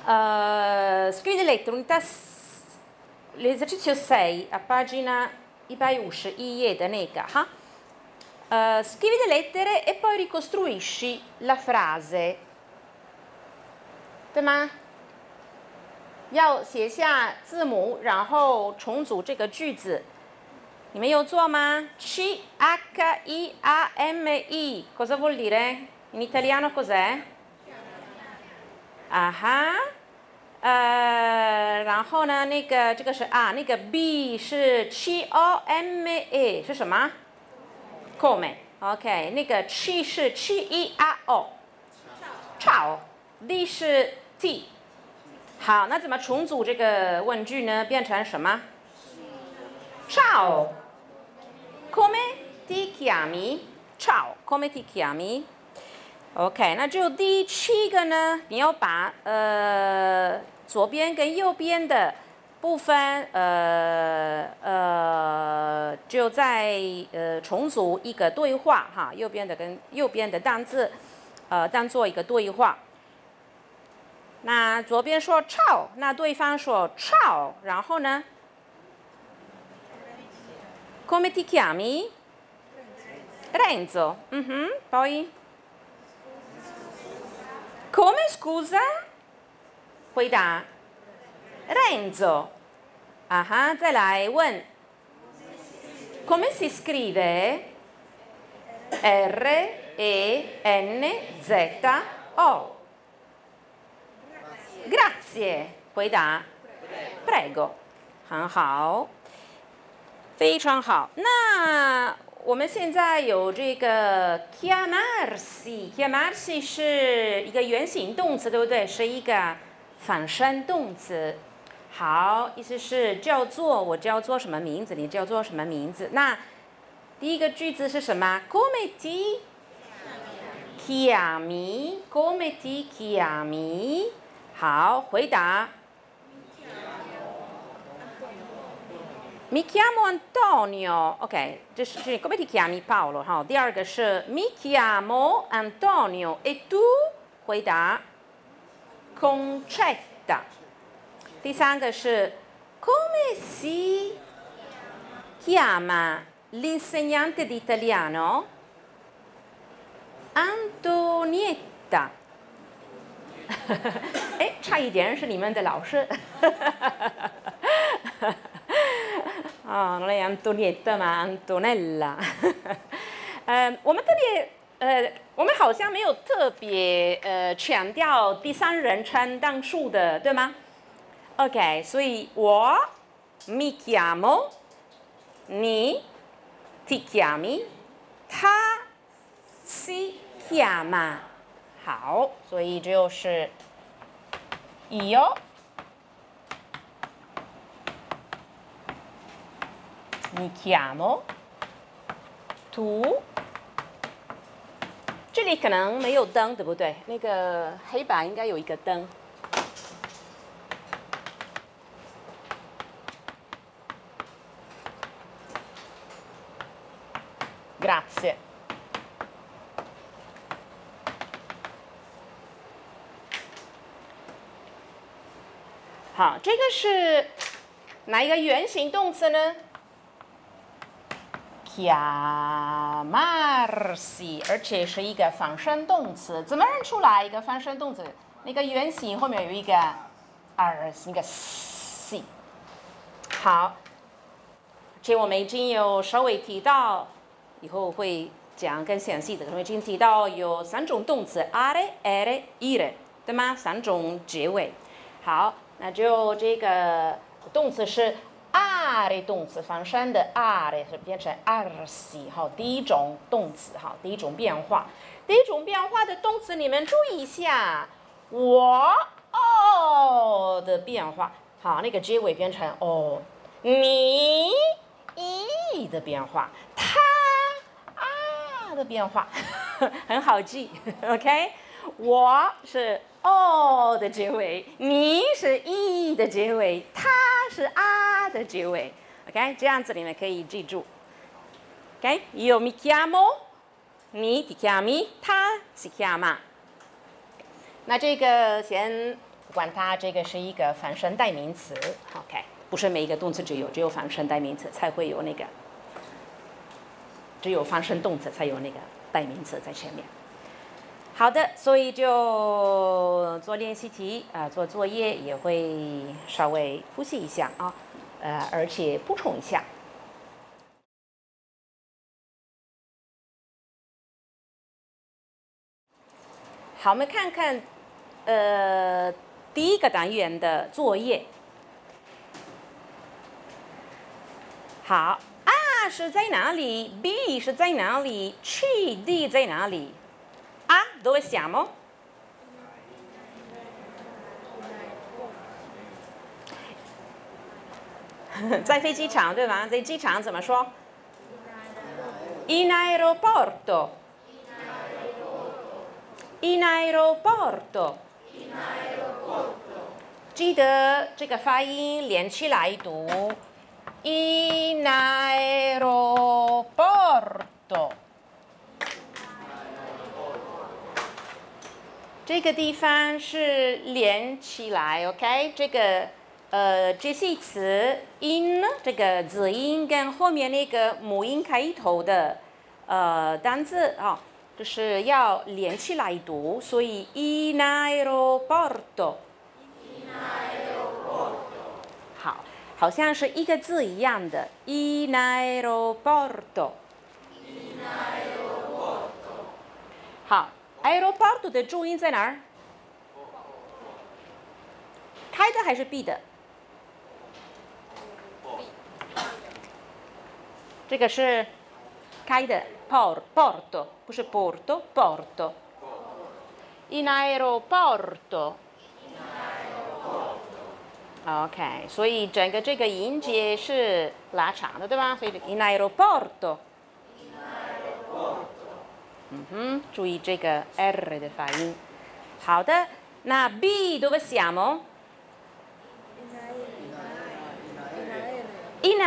Scrivi le lettere, l'esercizio 6 a pagina 151页的那个哈。Scrivi le lettere e poi ricostruisci la frase， 对吗？要写下字母，然后重组这个句子。你们有做吗 ？Chiami cosa vuol dire? In italiano cos'è? 啊哈，然后呢，这个是啊，那个 B 是 come 是什么 ？come。OK， 那个 C 是 ciao，D 是 T。好，那怎么重组这个问句呢？变成什么 ？Ciao，come ti chiami？ Ciao，come ti chiami？OK， 那就第7个呢，你要把左边跟右边的部分就在重组一个对话哈，右边的跟右边的单字当做一个对话。那左边说 ciao， 那对方说 ciao， 然后呢 ？Come ti chiami？ Renzo。poi Come scusa？ 回答 Renzo。啊哈，再来问 Come si scrive？ Renzo。 Grazie。 回答 Prego。 很好，非常好。那我们现在有这个 chiamarsi 是一个原形动词，对不对？是一个反身动词。好，意思是叫做，我叫做什么名字，你叫做什么名字。那第一个句子是什么 ？Come ti chiami？ Come ti chiami？ 好，回答。Mi chiamo Antonio。 OK， 这是 Come ti chiami Paolo？ 好，第二个是 Mi chiamo Antonio e tu？ 回答 Concetta。 第三个是 Come si chiama l'insegnante di italiano？ Antonietta。 哎，差一点是你们的老师。non è Antonietta ma Antonella。 我们好像没有特别强调第三人称单数的，对吗 ？OK， 所以我 mi chiamo， 你 ti chiami， 他 si chiama。 好，所以就是 io mi chiamo tu。 这里可能没有灯，对不对？那个黑板应该有一个灯。Grazie。 好，这个是哪一个原形动词呢 ？chiamarsi， 而且是一个反身动词。怎么认出来一个反身动词？那个原形后面有一个 rs， 一个 c。好，这我们已经有稍微提到，以后会讲更详细的。我们已经提到有3种动词 are、ere、ire， 对吗？3种结尾。好。 那就这个动词是 are 动词，反身的 are 是变成 arsi。 好，第一种动词，好，第一种变化。第一种变化的动词，你们注意一下，我的变化。好，那个结尾变成你的变化，他的变化，很好记。OK， 我是。 的结尾，你是的结尾，他是的结尾 ，OK， 这样子你们可以记住 ，OK，io mi chiamo， 你 ti chiami， 他si chiama。那这个先不管它这个是一个反身代名词 ，OK， 不是每一个动词只有反身代名词才会有那个，只有反身动词才有那个代名词在前面。好的，所以就做练习题做作业也会稍微复习一下啊，而且补充一下。好，我们看看第一个单元的作业。好，A是在哪里 ？B 是在哪里 ？C、D 在哪里？啊，dove siamo？ 在飞机场，对吧？在机场怎么说 ？In aeroporto。In aeroporto。记得这个发音连起来读 ，in aeroporto。这个地方是连起来 ，OK？ 这个这些词 in 这个子音跟后面那个母音开头的单字啊，就是要连起来读，所以 in aeroporto。好，好像是一个字一样的 in aeroporto。好。aeroporto 的注音在哪儿？开的还是闭的？这个是开的 porto， 不是 porto。in aeroporto。OK， 所以整个这个音节是拉长的，对吧？所以 in aeroporto。注意这个 R 的发音。好的，那 B dove siamo? In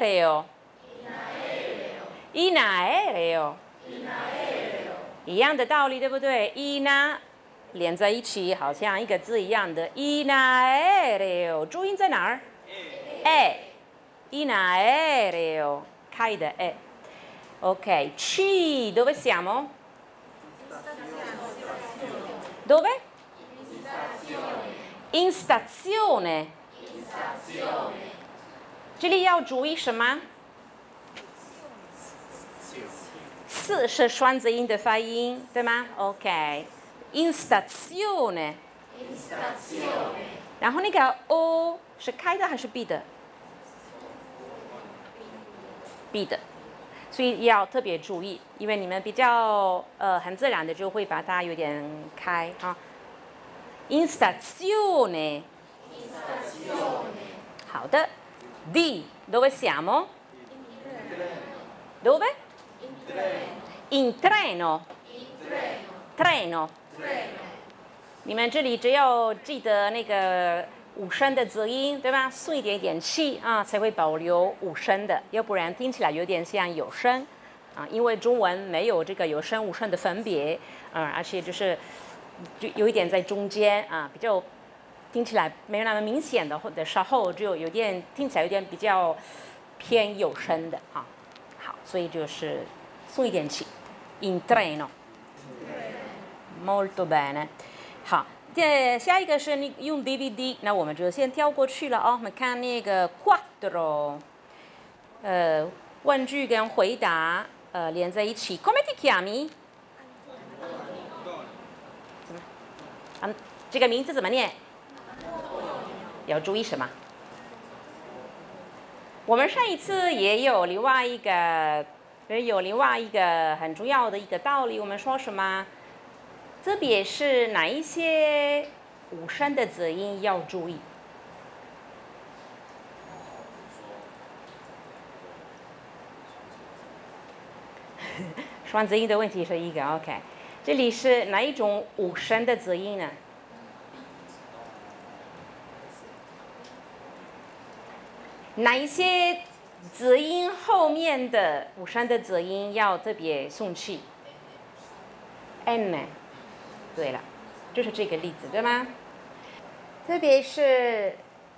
aereo。In aereo。一样的道理，对不对 ？in 连在一起，好像一个字一样的 in aereo， 注音在哪儿？in aereo， 开的 OK，C dove siamo? Dove? In stazione。这里要注意什么？次是双子音的发音，对吗 ？OK。In stazione。然后那个 O 是开的还是闭的？闭的。所以要特别注意，因为你们比较很自然的就会把它有点开啊。In stazione。好的。D dove siamo? Dove? In treno。treno。你们这里只要记得那个五声的子音，对吧？顺一点气啊，才会保留五声的，要不然听起来有点像有声啊。因为中文没有这个有声无声的分别，而且就有一点在中间啊，比较听起来没有那么明显的，或者时候就有点听起来有点比较偏有声的啊。好，所以就是顺一点气 ，in treno。Molto bene。好。下一个是你用 DVD， 那我们就先跳过去了哦。我们看那个 quattro， 问句跟回答连在一起。Come ti chiami？ 这个名字怎么念？要注意什么？我们上一次也有另外一个很重要的一个道理，我们说什么？特别是哪一些五声的子音要注意？双子音的问题是一个 OK， 这里是哪一种五声的子音呢？哪一些子音后面的五声的子音要特别送气 ？N。对了，就是这个例子，对吗特别是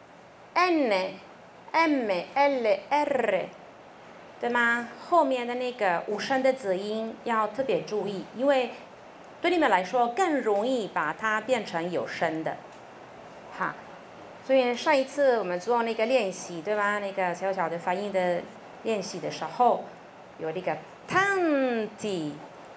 n、m、l、r， 对吗？后面的那个无声的子音要特别注意，因为对你们来说更容易把它变成有声的。好，所以上一次我们做那个练习，对吧？那个小小的发音的练习的时候，有那个 tanti。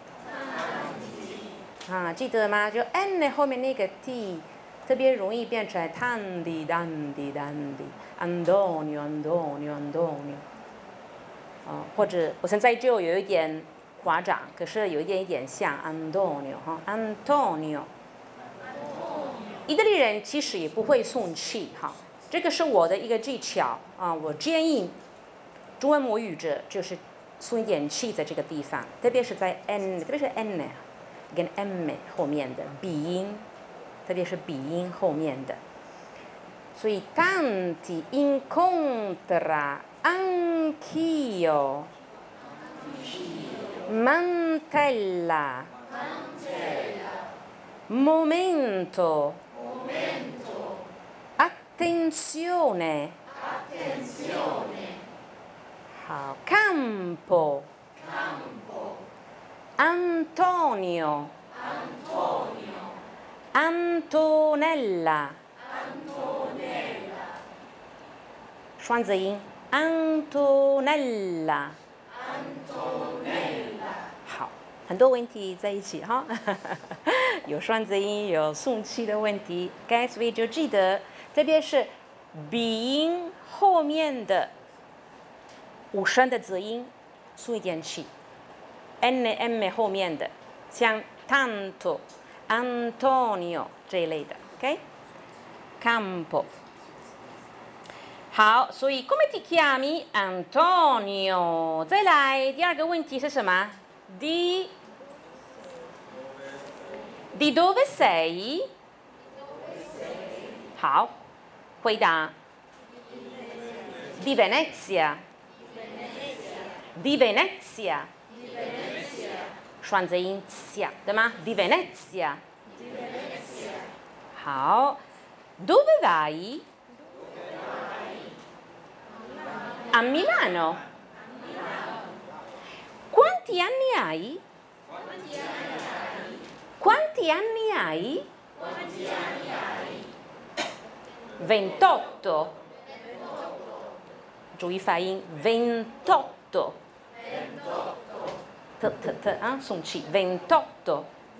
记得吗？就 n 后面那个 t 特别容易变成 tanti danti danti Antonio Antonio Antonio。或者我现在就有一点夸张，可是有一点像 Antonio 哈 Antonio。意大利人其实也不会送气哈，这个是我的一个技巧啊。我建议中文母语者就是送一点气在这个地方，特别是在 n， 特别是 n 跟 m 后面的鼻音，特别是鼻音后面的。所以 tanti incontra anch'io mantella momento attenzione 好 campo Antonio Antonella 双子音 Antonella 好，很多问题在一起哈，有双子音，有送气的问题，所以就记得，特别是鼻音后面的无声的子音，送一点气。n、m 后面的，像 tanto、Antonio 这一类的 ，OK？Campo。好，所以 come ti chiami Antonio？ 再来第二个问题是什么 ？Di dove sei？ 好，回答 Di Venezia。Di Venezia。双子音下，对吗 ？Di Venezia。好 ，Dove vai？ A Milano. Quanti anni hai? Quanti anni hai? 28. 注意发音 28. 送气 28.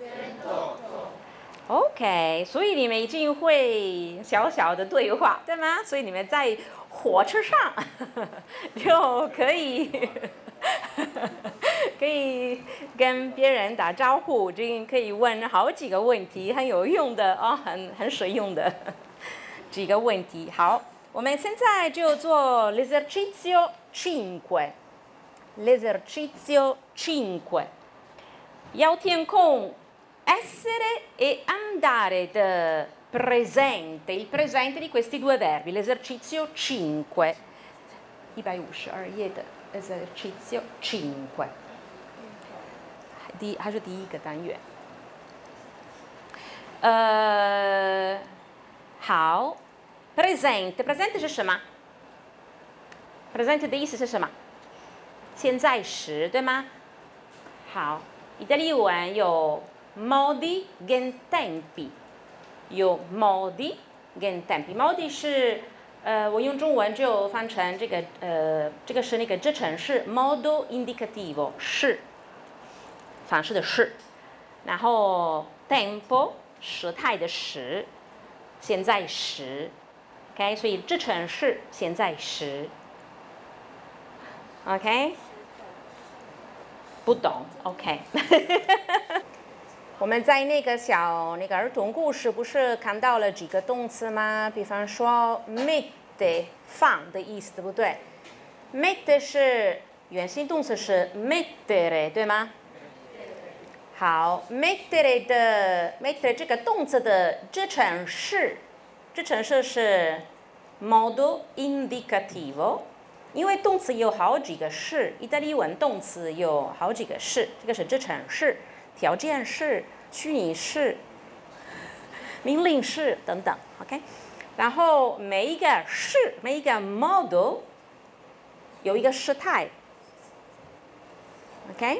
OK， 所以你们已经会小小的对话，对吗？所以你们在火车上就可以跟别人打招呼，这可以问好几个问题，很有用的啊，很实用的几个问题。好，我们现在就做 l'esercizio 5。l'esercizio 5要填空 essere e andare的 presente, il presente di questi due verbi, l'esercizio 5, 152页的 esercizio 5，还是第一个单元。好 ，presente 是什么 ？presente 的意思是什么？现在时，对吗？好，意大利文有 modi gen tempi， 有 modi gen tempi。modi 是我用中文就翻成这个是那个支撑式 modo indicativo 是，方式的是，然后 tempo 时态的时，现在时 ，OK， 所以支撑式现在时 ，OK。不懂 ，OK 。我们在那个儿童故事不是看到了几个动词吗？比方说 mette 放的意思，对不对 ？mette 是原形动词是 mettere， 对吗？好 ，mettere 这个动词的支撑式是 modo indicativo。因为动词有好几个式，意大利文动词有好几个式，这个是支撑式、条件式、虚拟式。 命令式等等 ，OK。然后每一个式，每一个 model 有一个时态 ，OK。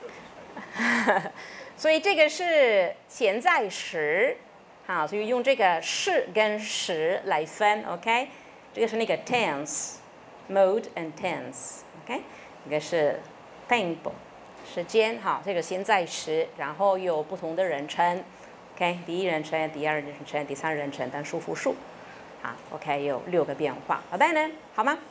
所以这个是现在时，好，所以用这个是跟时来分 ，OK。这个是那个 tense。Mode and tense，OK，、这个是 tempo， 时间哈，这个现在时，然后有不同的人称 ，OK， 第一人称、第二人称、第三人称单数、复数，好 ，OK， 有6个变化，好的呢，好吗？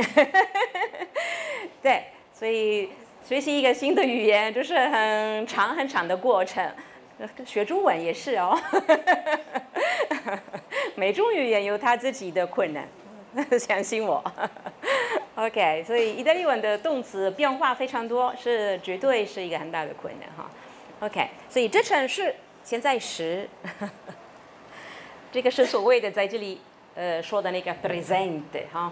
对，所以学习一个新的语言就是很长很长的过程，学中文也是哦，每种语言有它自己的困难。相信我 ，OK， 所以意大利文的动词变化非常多，绝对是一个很大的困难哈 ，OK， 所以这层是现在时，这个是所谓的在这里说的那个 presente 哈，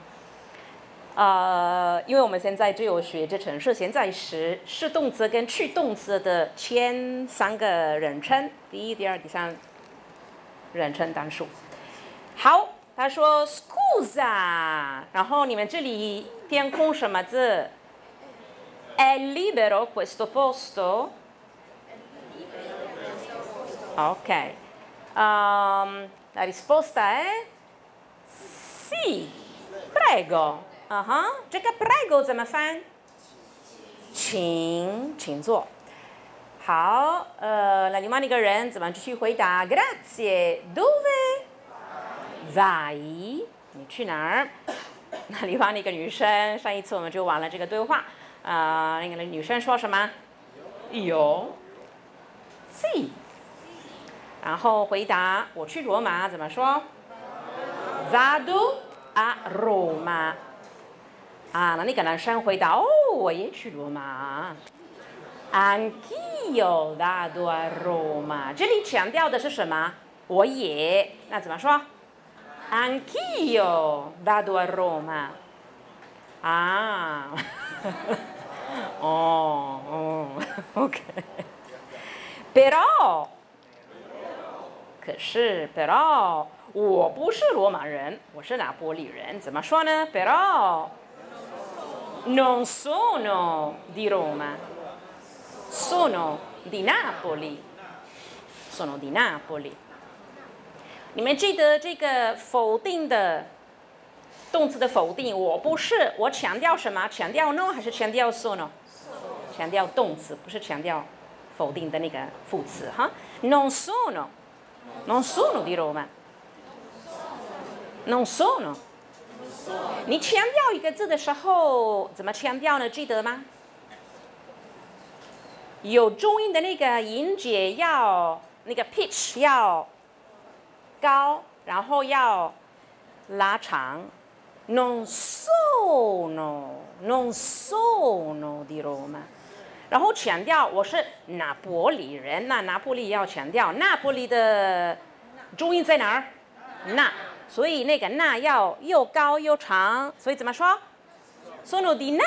因为我们现在只有学这层是现在时是动词跟去动词的前3个人称，第一、第二、第三人称单数，好。他说 scusa， 然后你们这里填空什么字 ？È libero questo posto？ Ok， la risposta è sì， prego。这个 prego 怎么翻？请坐。好，那另外一个人怎么继续回答 ？Grazie，dove？ vai， 你去哪儿？那另外那个女生，上一次我们就完了这个对话，那个女生说什么？有 ，sì。然后回答我去罗马怎么说 ？Vado a Roma。那那个男生回答我也去罗马。Anch'io vado a Roma。这里强调的是什么？我也，那怎么说？ Anch'io vado a Roma. Ok. Però， 可是 però 我不是罗马人，我是拿坡里人，怎么说呢 ？Però non sono di Roma, sono di Napoli. Sono di Napoli。你们记得这个否定的动词的否定，我不是，我强调什么？强调 no 还是强调 sono？ 强调动词，不是强调否定的那个副词哈。Non sono di Roma。Non sono。你强调一个字的时候，怎么强调呢？记得吗？有重音的那个音节要那个 pitch 要高，然后要拉长。Non sono di Roma。然后强调我是拿坡里人，那拿坡里要强调拿坡里的重音在哪儿？那，所以那个那要又高又长，所以怎么说 ？Sono di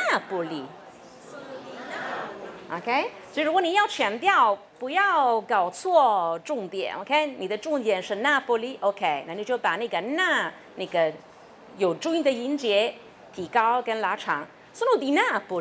Napoli。OK， 所以如果你要强调，不要搞错重点。OK， 你的重点是拿坡里 ，OK， 那你就把那个那个有重音的音节提高跟拉长。Sono di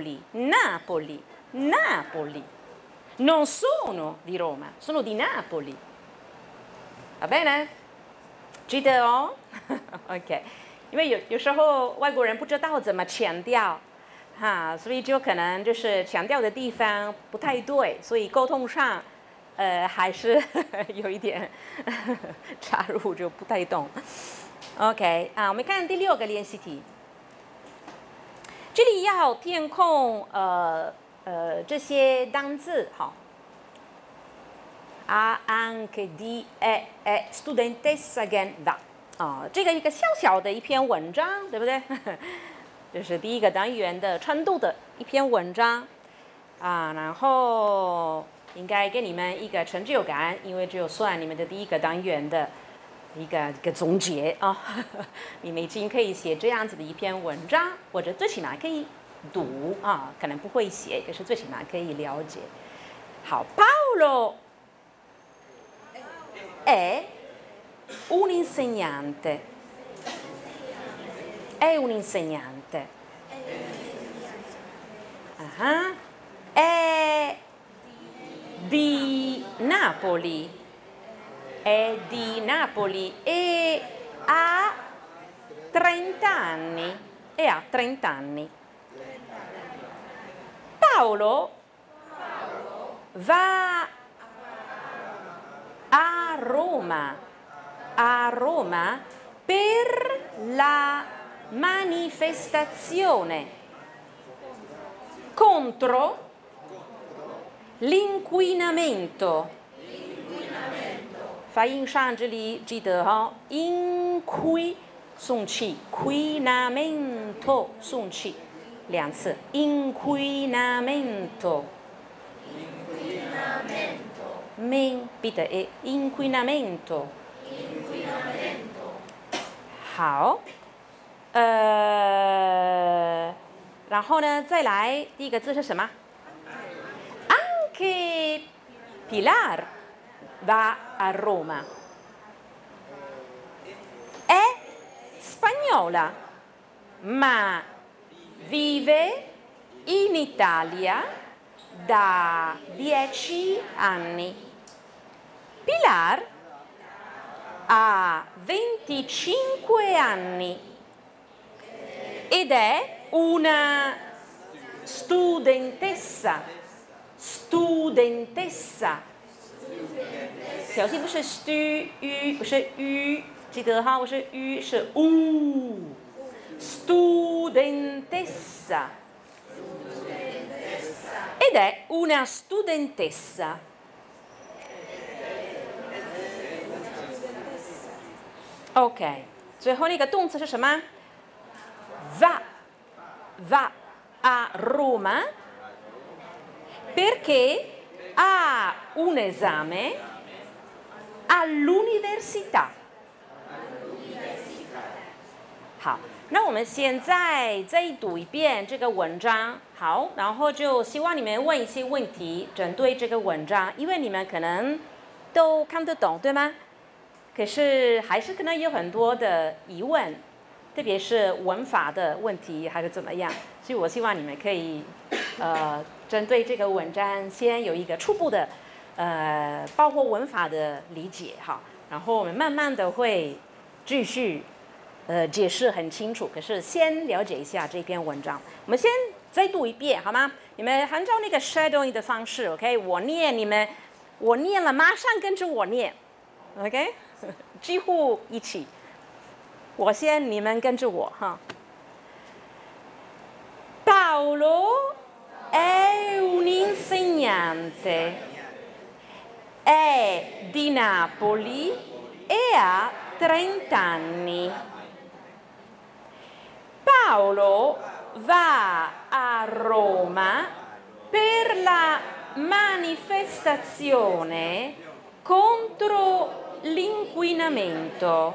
Napoli。Non sono di Roma, sono di Napoli. Va bene？ 记得哦，OK。因为有时候外国人不知道怎么强调，所以就可能就是强调的地方不太对，所以沟通上，还是有一点插入就不太懂。OK， 我们看第6个练习题。这里要填空这些单字好。anche di è studentessa che va 这个一个小小的一篇文章，对不对？就是第1个单元的程度的一篇文章然后应该给你们一个成就感，因为只有算你们的第1个单元的一个总结你们已经可以写这样子的一篇文章，或者最起码可以读可能不会写，可是最起码可以了解。好 ，Paolo è un insegnante. È un insegnante. È di Napoli. È di Napoli e ha 30 anni. E ha 30 anni. Paolo va a Roma per la manifestazione contro l'inquinamento. 发音上这里记得哈，送气 ，inquinamento 送气2次 ，inquinamento。bitte inquinamento。好，然后呢，再来第一个字是什么 ？Anche Pilar va a Roma. È spagnola, ma vive in Italia da 10 anni. Pilar ha 25 anni ed è una studentessa. Studentessa. 小心不是 stu 不是 u， 记得哈，不是 u 是 u。Studentessa. Ed è una studentessa. OK， 最后那个动词是什么 ？Va a Roma perché ha un esame all'università. 好，那我们现在再读一遍这个文章。好，然后就希望你们问一些问题，针对这个文章，因为你们可能都看得懂，对吗？可是还是可能有很多的疑问，特别是文法的问题还是怎么样，所以我希望你们可以针对这个文章先有一个初步的包括文法的理解哈，然后我们慢慢的会继续解释很清楚。可是先了解一下这篇文章，我们先再读一遍好吗？你们按照那个 shadowing 的方式 ，OK， 我念，你们我念了，马上跟着我念 ，OK。几乎一起，我先，你们跟着我哈。Paolo è un insegnante, è di Napoli e ha 30 anni. Paolo va a Roma per la manifestazione contro l'inquinamento.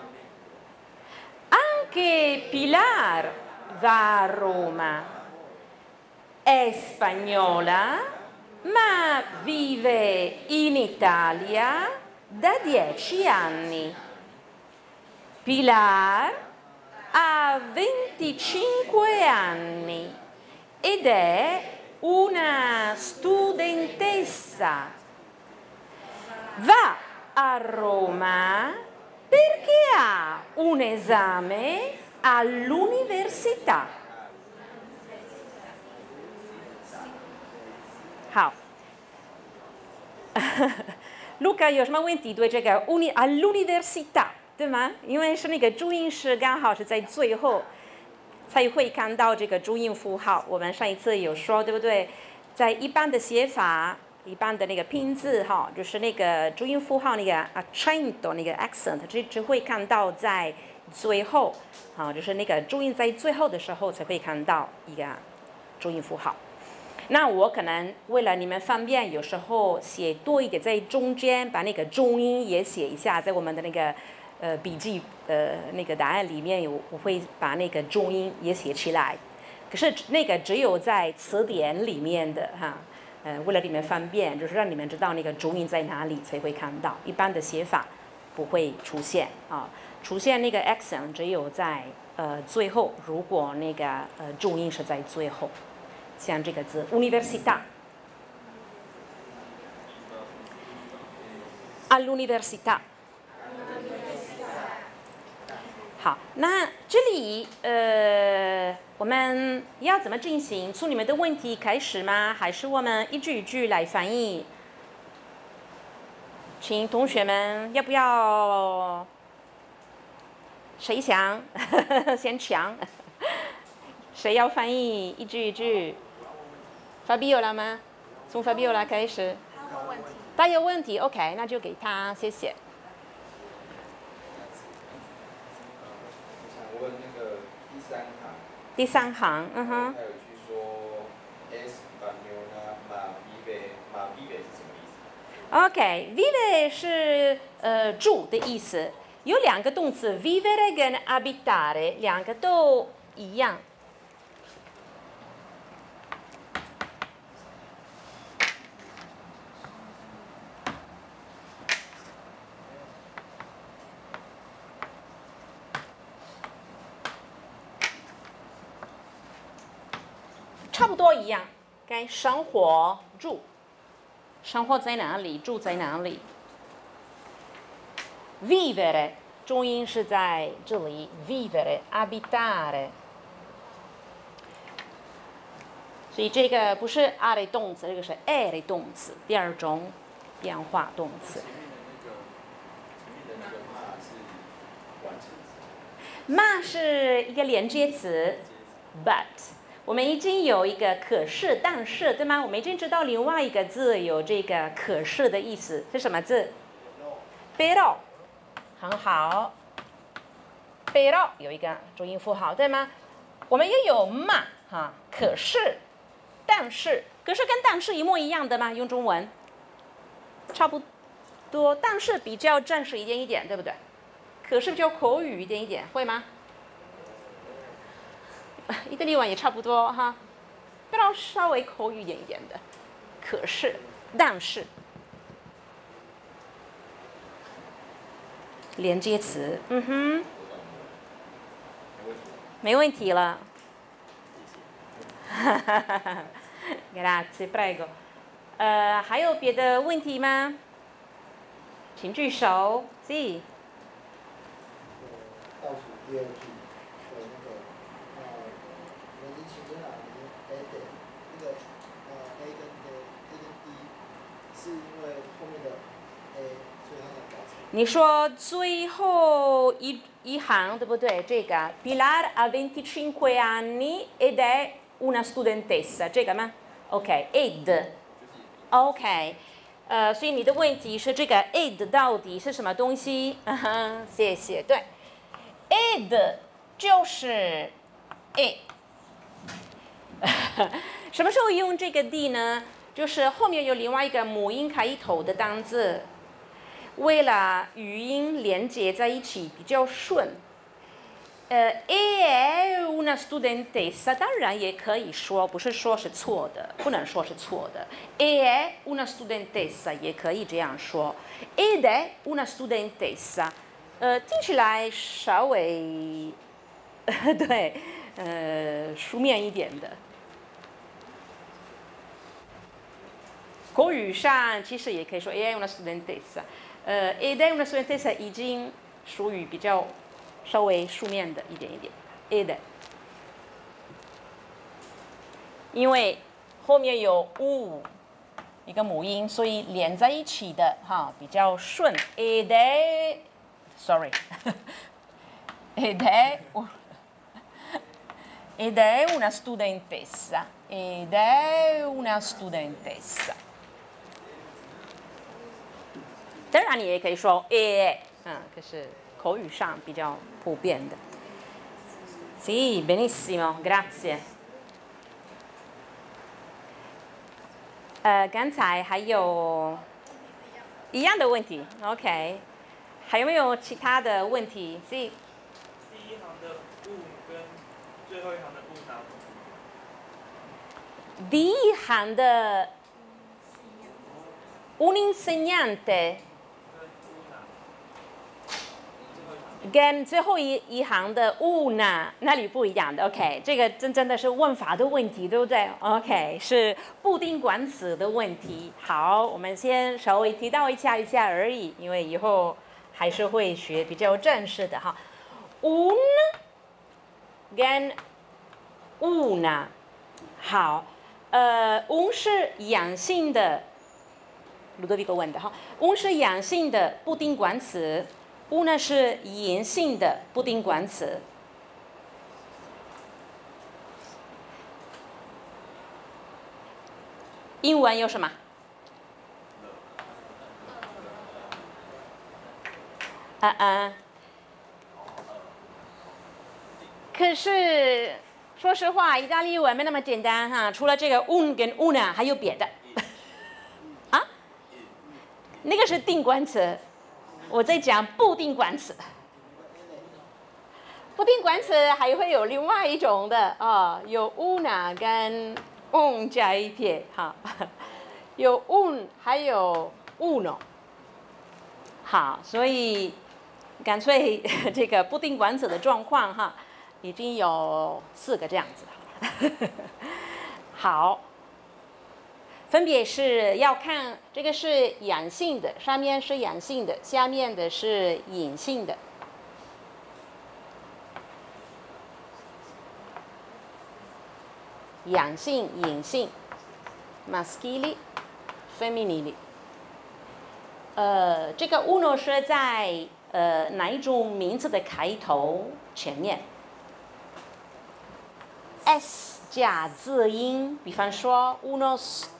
Anche Pilar va a Roma. È spagnola, ma vive in Italia da 10 anni. Pilar ha 25 anni ed è una studentessa. Va a Roma perché ha un esame all'università. 好，Luca 有什么问题对这个 all'università 对吗？因为是那个注音是刚好是在最后才会看到这个注音符号。我们上一次有说，对不对？在一般的写法。一般的那个拼字哈，就是那个注音符号那个 accento 那个 accent， 只会看到在最后，啊，就是那个注音在最后的时候才会看到一个注音符号。那我可能为了你们方便，有时候写多一点在中间，把那个重音也写一下，在我们的那个笔记那个答案里面我会把那个重音也写起来。可是那个只有在词典里面的哈。为了你们方便，就是让你们知道那个主音在哪里才会看到。一般的写法不会出现啊，出现那个 accent 只有在最后，如果那个重音是在最后，像这个字 università。all'università。好，那这里我们要怎么进行？从你们的问题开始吗？还是我们一句一句来翻译？请同学们要不要谁想先抢？谁要翻译一句一句？Fabiola 吗？从 Fabiola 开始。他有问题 ，OK， 那就给他，谢谢。 我问那个第三行， 他有一句说 Española ma vive 是什么意思 ？OK，vive 是住的意思，有两个动词 vivere 跟 abitare， 两个都一样。差不多一样，该生活住，生活在哪里，住在哪里。vivere 重音是在这里 ，vivere abitare， 所以这个不是 are 动词，这个是 are 动词，第二种变化动词。 前面的那个嘛是完成词。 嘛是一个连接词 ，but。我们已经有一个可是，但是，对吗？我们已经知道另外一个字有这个可是的意思是什么字 ？pero， 很好。pero 有一个注音符号，对吗？我们也有嘛，哈，可是，但是，可是跟但是一模一样的吗？用中文差不多，但是比较正式一点，对不对？可是比较口语一点，会吗？意大利文也差不多哈，非常稍微口语一点的。可是，但是，连接词，没问题了。Grazie, prego。还有别的问题吗？请举手。是。 倒数第二句的那个人情跟哪里 A 的那个A 跟 D 是因为后面的 A， 所以它才改成。 你说最后一行对不对？这个 Pilar ha 25 anni ed è una studentessa， 这个吗 ？OK， ed。OK， 所以你的问题是这个 ed 到底是什么东西？谢谢。对 ，ed 就是 a。什么时候用这个 d 呢？就是后面有另外一个母音开头的单字，为了语音连接在一起比较顺。è una studentessa 当然也可以说，不是说是错的，不能说是错的。è una studentessa 也可以这样说 ，ed è una studentessa， 听起来稍微对，书面一点的。口语上其实也可以说 è una studentessa， ed è una studentessa 已经属于比较稍微书面的一点 ed， 因为后面有 u 一个母音，所以连在一起的哈比较顺 ed è sorry ed è una studentessa ed è una studentessa。当然你也可以说 可是口语上比较普遍的。Sì, benissimo, grazie。刚才还有一样的问题 ，OK， 还有没有其他的问题？是。第一行的 u 跟最后一行的 u 哪不同？ 第一行的 un insegnante。 跟最后一行的 una 那里不一样的。OK， 这个真的是问法的问题，对不对 ？OK， 是不定冠词的问题。好，我们先稍微提到一下而已，因为以后还是会学比较正式的哈。un 跟 una， 好，un 是阳性的，卢多维格问的哈，un 是阳性的不定冠词。una 是阴性的不定冠词。英文有什么？可是说实话，意大利文没那么简单哈，除了这个 un 跟 una 还有别的。啊？那个是定冠词。我在讲不定冠词，不定冠词还会有另外一种的哦，有 una 跟 un 加一撇哈，有 un 还有 uno。好，所以干脆这个不定冠词的状况哈，已经有4个这样子。好。分别是要看这个是阳性的，上面是阳性的，下面的是阴性的。阳性、阴性 ，maschili、femminili。这个 uno 是在哪一种名词的开头前面 ？s 加字音，比方说 uno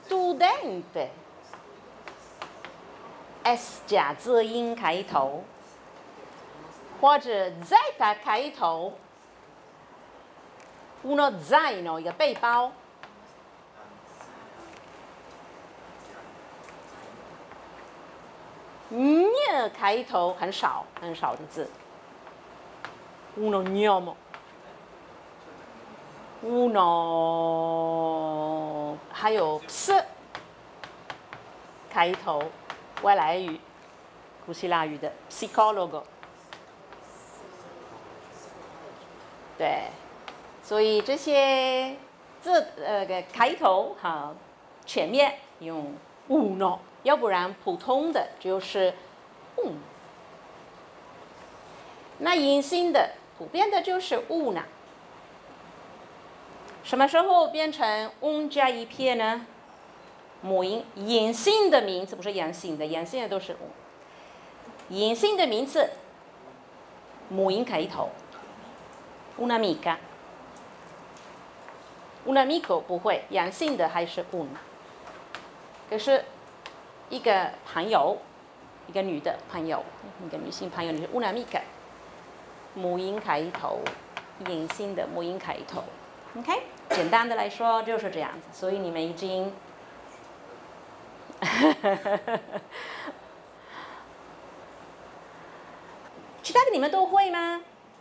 studente，s 加字音开头，或者 zeta 开头 ，uno zaino 一个背包。n 开头很少的字 ，uno gnomo。uno 还有 ps 开头，外来语，古希腊语的 psychologo。对，所以这些字开头哈，前面用 uno， 要不然普通的就是那阴性的普遍的就是 una。什么时候变成 加一撇呢？母音阴性的名词不是阳性的，阳性的都是阴性的名词，母音开头。un'amica。un'amico 不会，阳性的还是 una。可是一个朋友，一个女的朋友，一个女性朋友，你是 un'amica， 母音开头，阴性的母音开头。OK， 简单的来说就是这样子，所以你们已经其他的你们都会吗？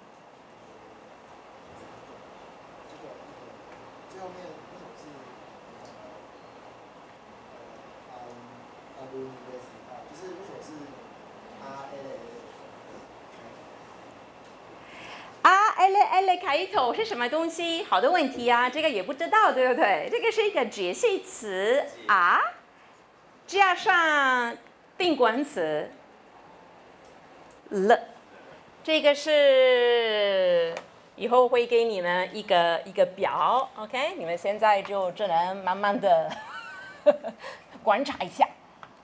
最后面为什么是就是为什么是 RLL 开头是什么东西？好的问题啊，这个也不知道，对不对？这个是一个介系词 R 加上定冠词 了，这个是以后会给你们一个表 ，OK？ 你们现在就只能慢慢的观察一下，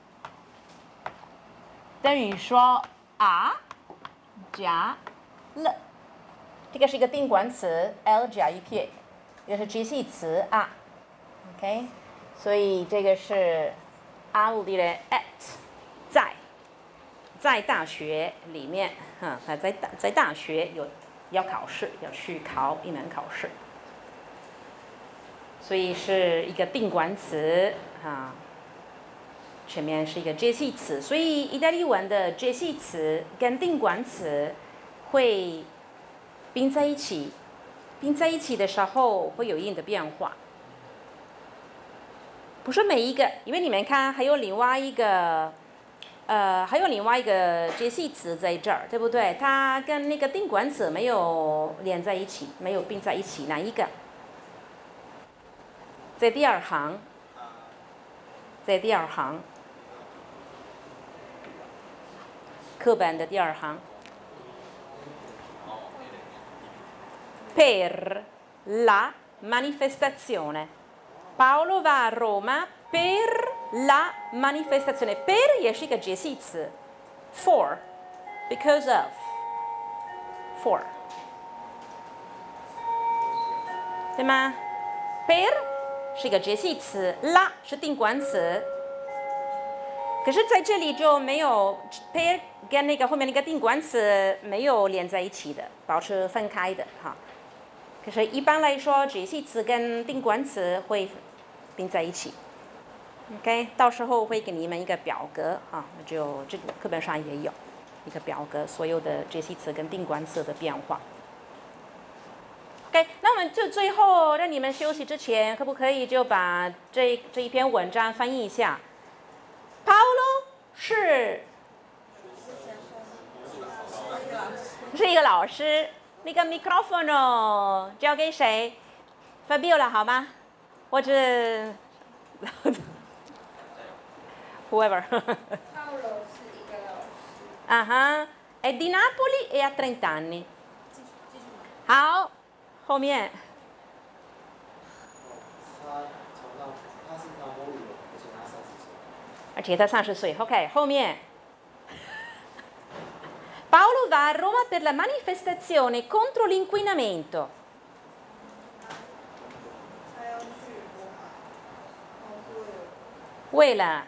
等于说 R 加了。这个是一个定冠词 L 加一撇，这是介系词 R，OK， 所以这个是 R vuol dire at 在大学里面在大学要考试，要去考一门考试，所以是一个定冠词前面是一个介系词，所以意大利文的介系词跟定冠词会并在一起的时候会有一定的变化，不是每一个，因为你们看还有另外一个还有另外一个介系词在这儿，对不对？它跟那个定冠词没有连在一起，没有并在一起，哪一个？在第二行，在第二行，课本的第二行。Per la manifestazione. Paolo va a Roma per la manifestazione. Per 也是一个介系词 ，for, because of, for， 对吗 ？per 是一个介系词 ，la 是定冠词。可是在这里就没有 per 跟那个后面那个定冠词没有连在一起的，保持分开的哈。可是，一般来说，介系词跟定冠词会并在一起。OK， 到时候会给你们一个表格啊，就这个课本上也有一个表格，所有的介系词跟定冠词的变化。OK， 那我们就最后让你们休息之前，可不可以就把这一篇文章翻译一下 ？Paolo 是一个老师。那个 microphone 交给谁 ？Fabiola 好吗？或者 whoever。 Paolo 是一个老师。 啊哈 ，è di Napoli e ha 30 anni。好，后面。 他是拿玻璃的， 而且他30岁。OK， 后面。Paolo va a Roma per la manifestazione contro l'inquinamento. 为了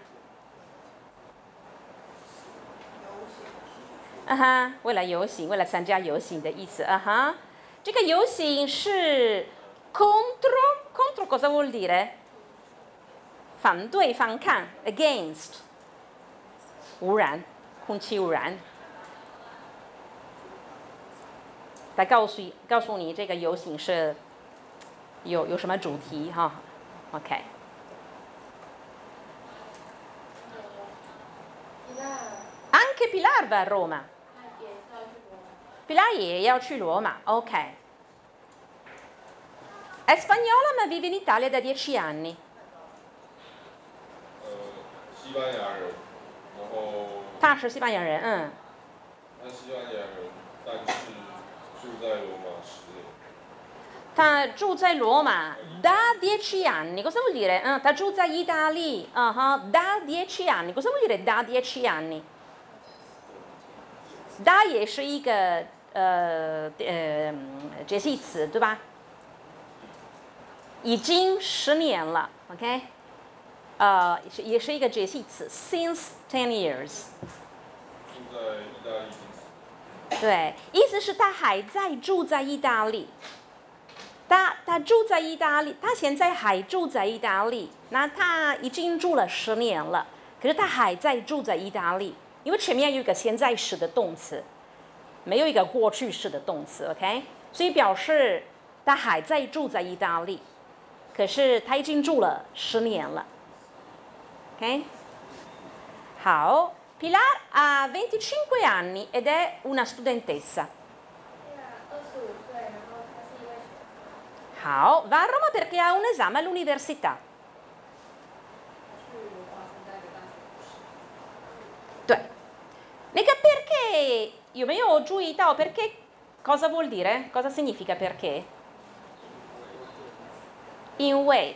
为了游行，为了参加游行的意思这个游行是 contro cosa vuol dire？ 反对、反抗 against 污染，空气污染。来告诉你这个游行是有什么主题哈 ？OK。Anche Pilar va a Roma。Pilar 也要去罗马 ，OK。È spagnola ma vive in Italia da 10 anni。 西班牙人，然后。 他是西班牙人， 他西班牙人，但是。住在罗马10年。 他住在罗马 da 10 anni. Cosa vuol dire? Ta giù在意大利 da 10 anni. Cosa vuol dire da 10 anni? Da 也是一个介系词，对吧？已经10年了 ，OK？ 也是一个介系词 ，since 10 years。 住在意大利。 对，意思是他还在住在意大利，他住在意大利，他现在还住在意大利，那他已经住了10年了，可是他还在住在意大利，因为前面有一个现在时的动词，没有一个过去式的动词 ，OK？ 所以表示他还在住在意大利，可是他已经住了10年了 ，OK？ 好。Pilar ha 25 anni ed è una studentessa. 好 va a Roma perché ha un esame all'università. 对，那个 perché 有没有注意到 perché cosa vuol dire? Cosa significa perché? 因为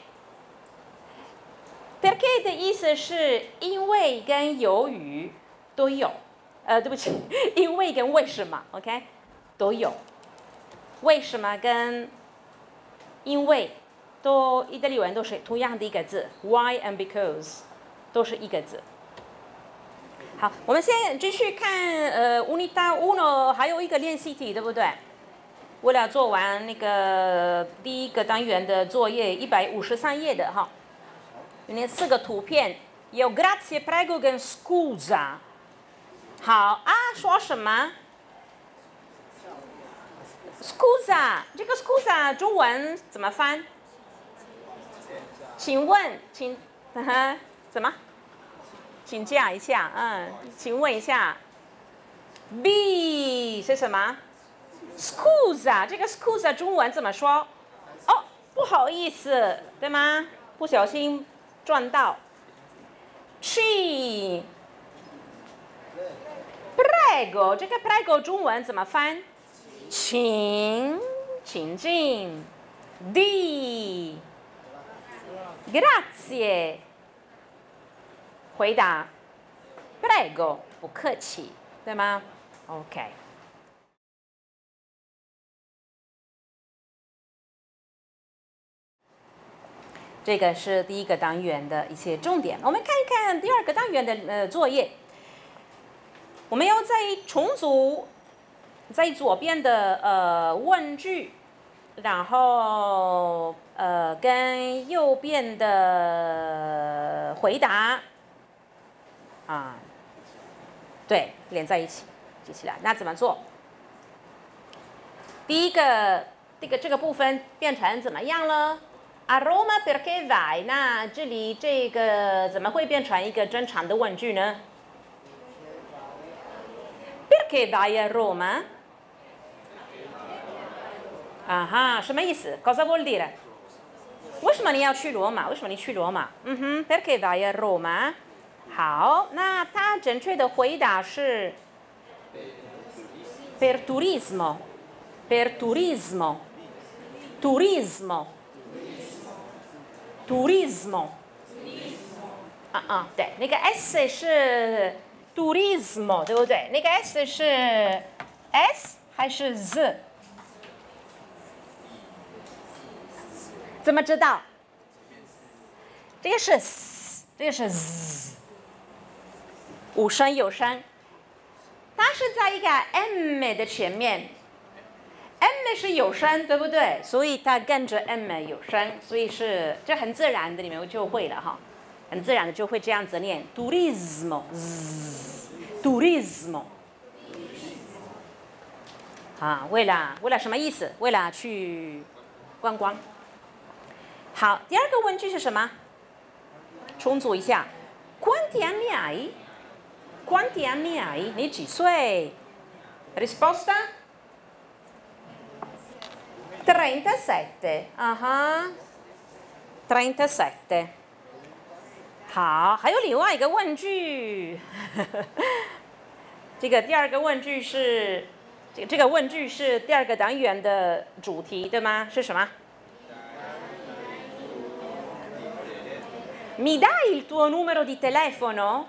perché 的意思是因为跟由于都有，对不起，因为跟为什么 ，OK， 都有。为什么跟因为都意大利文都是同样的一个字 ，why and because 都是一个字。好，我们现在继续看Unità 1还有一个练习题，对不对？为了做完那个第一个单元的作业，153页的哈。有那4个图片，有 grazie prego 跟 scusa。好啊，说什么 ？scusa， 这个 scusa 中文怎么翻？请问，怎么？ 请教一下，请问一下 ，B 是什么 ？Scusa， 这个 scusa 中文怎么说？哦，不好意思，对吗？不小心撞到。C Prego， 这个 prego 中文怎么翻？请，请进。D Grazie， 回答 Prego， 不客气，对吗 ？OK。这个是第一个单元的一些重点。我们看一看第二个单元的作业。我们要再重组在左边的问句，然后跟右边的回答啊，对，连在一起，记起来。那怎么做？第一个这个部分变成怎么样了？A Roma perché vai？ 那这里这个怎么会变成一个正常的问句呢 ？Perché vai a Roma？ 啊哈，什么意思 ？Cosa vuol dire？ 为什么你要去罗马？为什么你去罗马？Perché vai a Roma？ 好，那它正确的回答是 per turismo。per turismo。turismo。对，那个 S 是 turismo， 对不对？那个 S 是 S 还是 Z？ 怎么知道？这个是 S， 这个是 Z， 无声有声，它是在一个 M 的前面。M 是有声，对不对？所以它跟着 M 有声，所以是这很自然的，你们就会了哈，很自然的就会这样子念 turismo。turismo。啊，为了什么意思？为了去观光。好，第二个问句是什么？重组一下 ，Quanti anni hai？ Quanti anni hai？ 你几岁 ？Risposta？ 37， 37。好，还有另外一个问句，这个第二个问句是，这个问句是第二个单元的主题，对吗？是什么 ？Mi dai il tuo numero di telefono？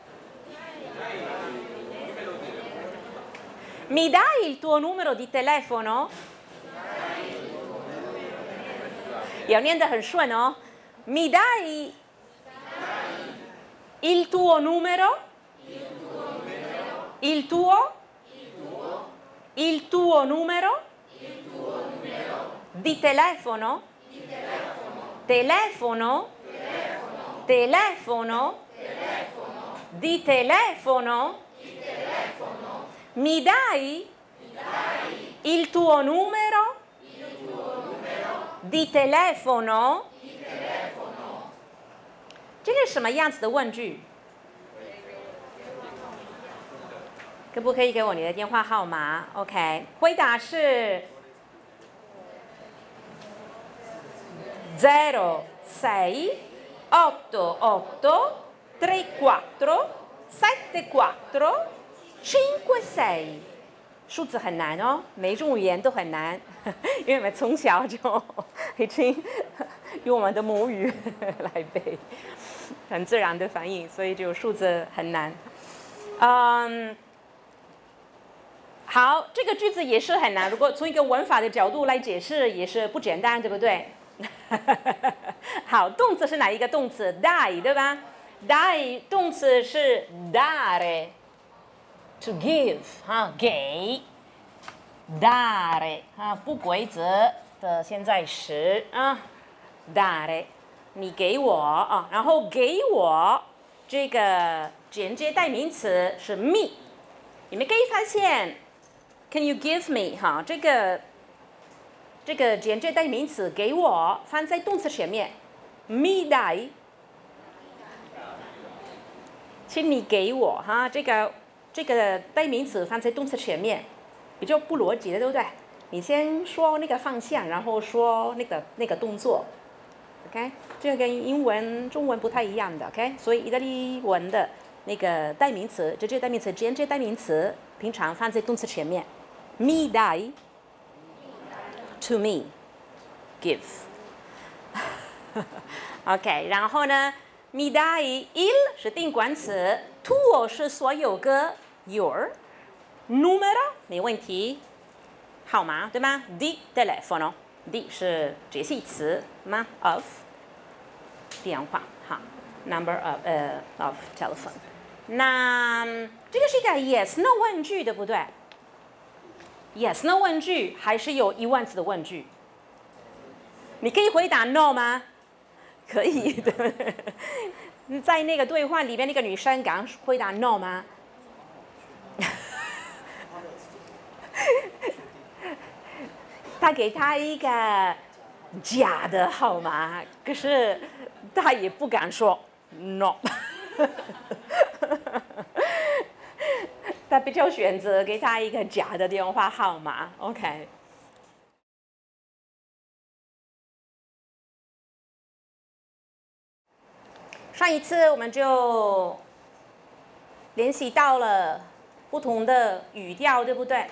Mi dai il tuo numero di telefono？要念得很顺哦。Mi dai il tuo numero? Il tuo numero? Di telefono? Telefono? Telefono? Di telefono? Mi dai il tuo numero? Di telefono？ 这个是什么样子的问句？可不可以给我你的电话号码 ？OK， 回答是0688347446。数字很难哦，每一种语言都很难，因为我们从小就已经用我们的母语来背，很自然的反应，所以就数字很难。好，这个句子也是很难，如果从一个文法的角度来解释，也是不简单，对不对？好，动词是哪一个动词 ？dai， 对吧 ？dai 动词是 dare。To give 给 dare 不规则的现在时dare 你给我然后给我这个间接代名词是 me， 你们可以发现 Can you give me 这个间接代名词给我放在动词前面 me dai。 请你给我哈，这个代名词放在动词前面，比较不逻辑的，对不对？你先说那个方向，然后说那个动作 ，OK？ 这个跟英文、中文不太一样的 ，OK？ 所以意大利文的那个代名词，这代名词、间接代名词，平常放在动词前面。Mi dai to me give ，OK？ 然后呢 ，mi dai il 是定冠词 ，tuo 是所有个 your。numero 没问题，号码对吗 ？di telefono di 是介系词吗 ？of 电话哈 ，number of telephone。那这个是一个 yes no 问句，对不对 ？yes no 问句还是有疑问词的问句，你可以回答 no 吗？可以的。在那个对话里面，那个女生刚回答 no 吗？他给他一个假的号码，可是他也不敢说 no。他比较选择给他一个假的电话号码 ，OK。上一次我们就练习到了不同的语调，对不对？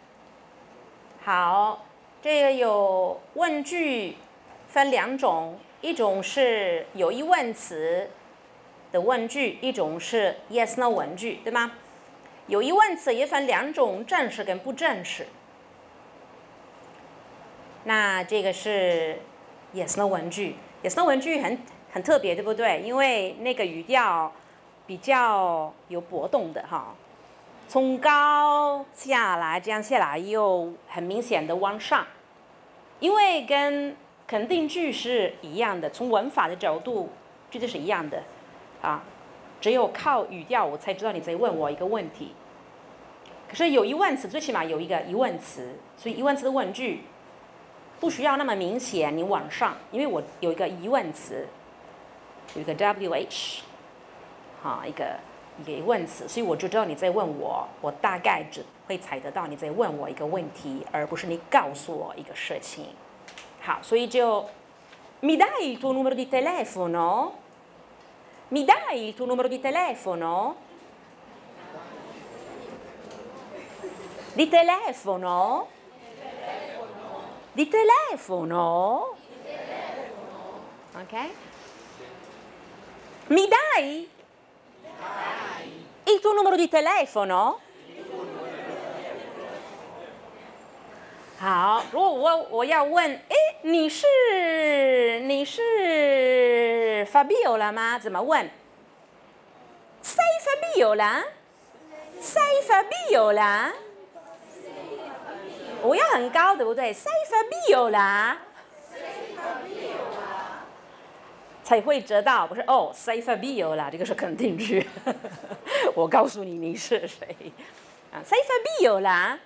好，这个有问句分两种，一种是有疑问词的问句，一种是 yes no 问句，对吗？有疑问词也分两种，正式跟不正式。那这个是 yes no 问句 ，yes no 问句很特别，对不对？因为那个语调比较有波动的哈。从高下来，这样下来又很明显的往上，因为跟肯定句是一样的，从文法的角度，句子是一样的，啊，只有靠语调我才知道你在问我一个问题。可是有疑问词，最起码有一个疑问词，所以疑问词的问句不需要那么明显，你往上，因为我有一个疑问词，有一个 WH， 一个疑问词，所以我就知道你在问我，我大概只会猜得到你在问我一个问题，而不是你告诉我一个事情。好，所以就 Mi dai il tuo numero di telefono? Mi dai il tuo numero di telefono? Di telefono? Di telefono? Ok? Mi dai il tuo numero di telefono? 好，如果我要问，哎，你是 Fabiola 吗？怎么问 ？Sei Fabiola? Sei Fabiola? 我要很高，对不对 ？Sei Fabiola? 才会知道，不是哦 ，Sei Fabiola 这个是肯定句。我告诉你你是谁啊 ？Sei Fabiola?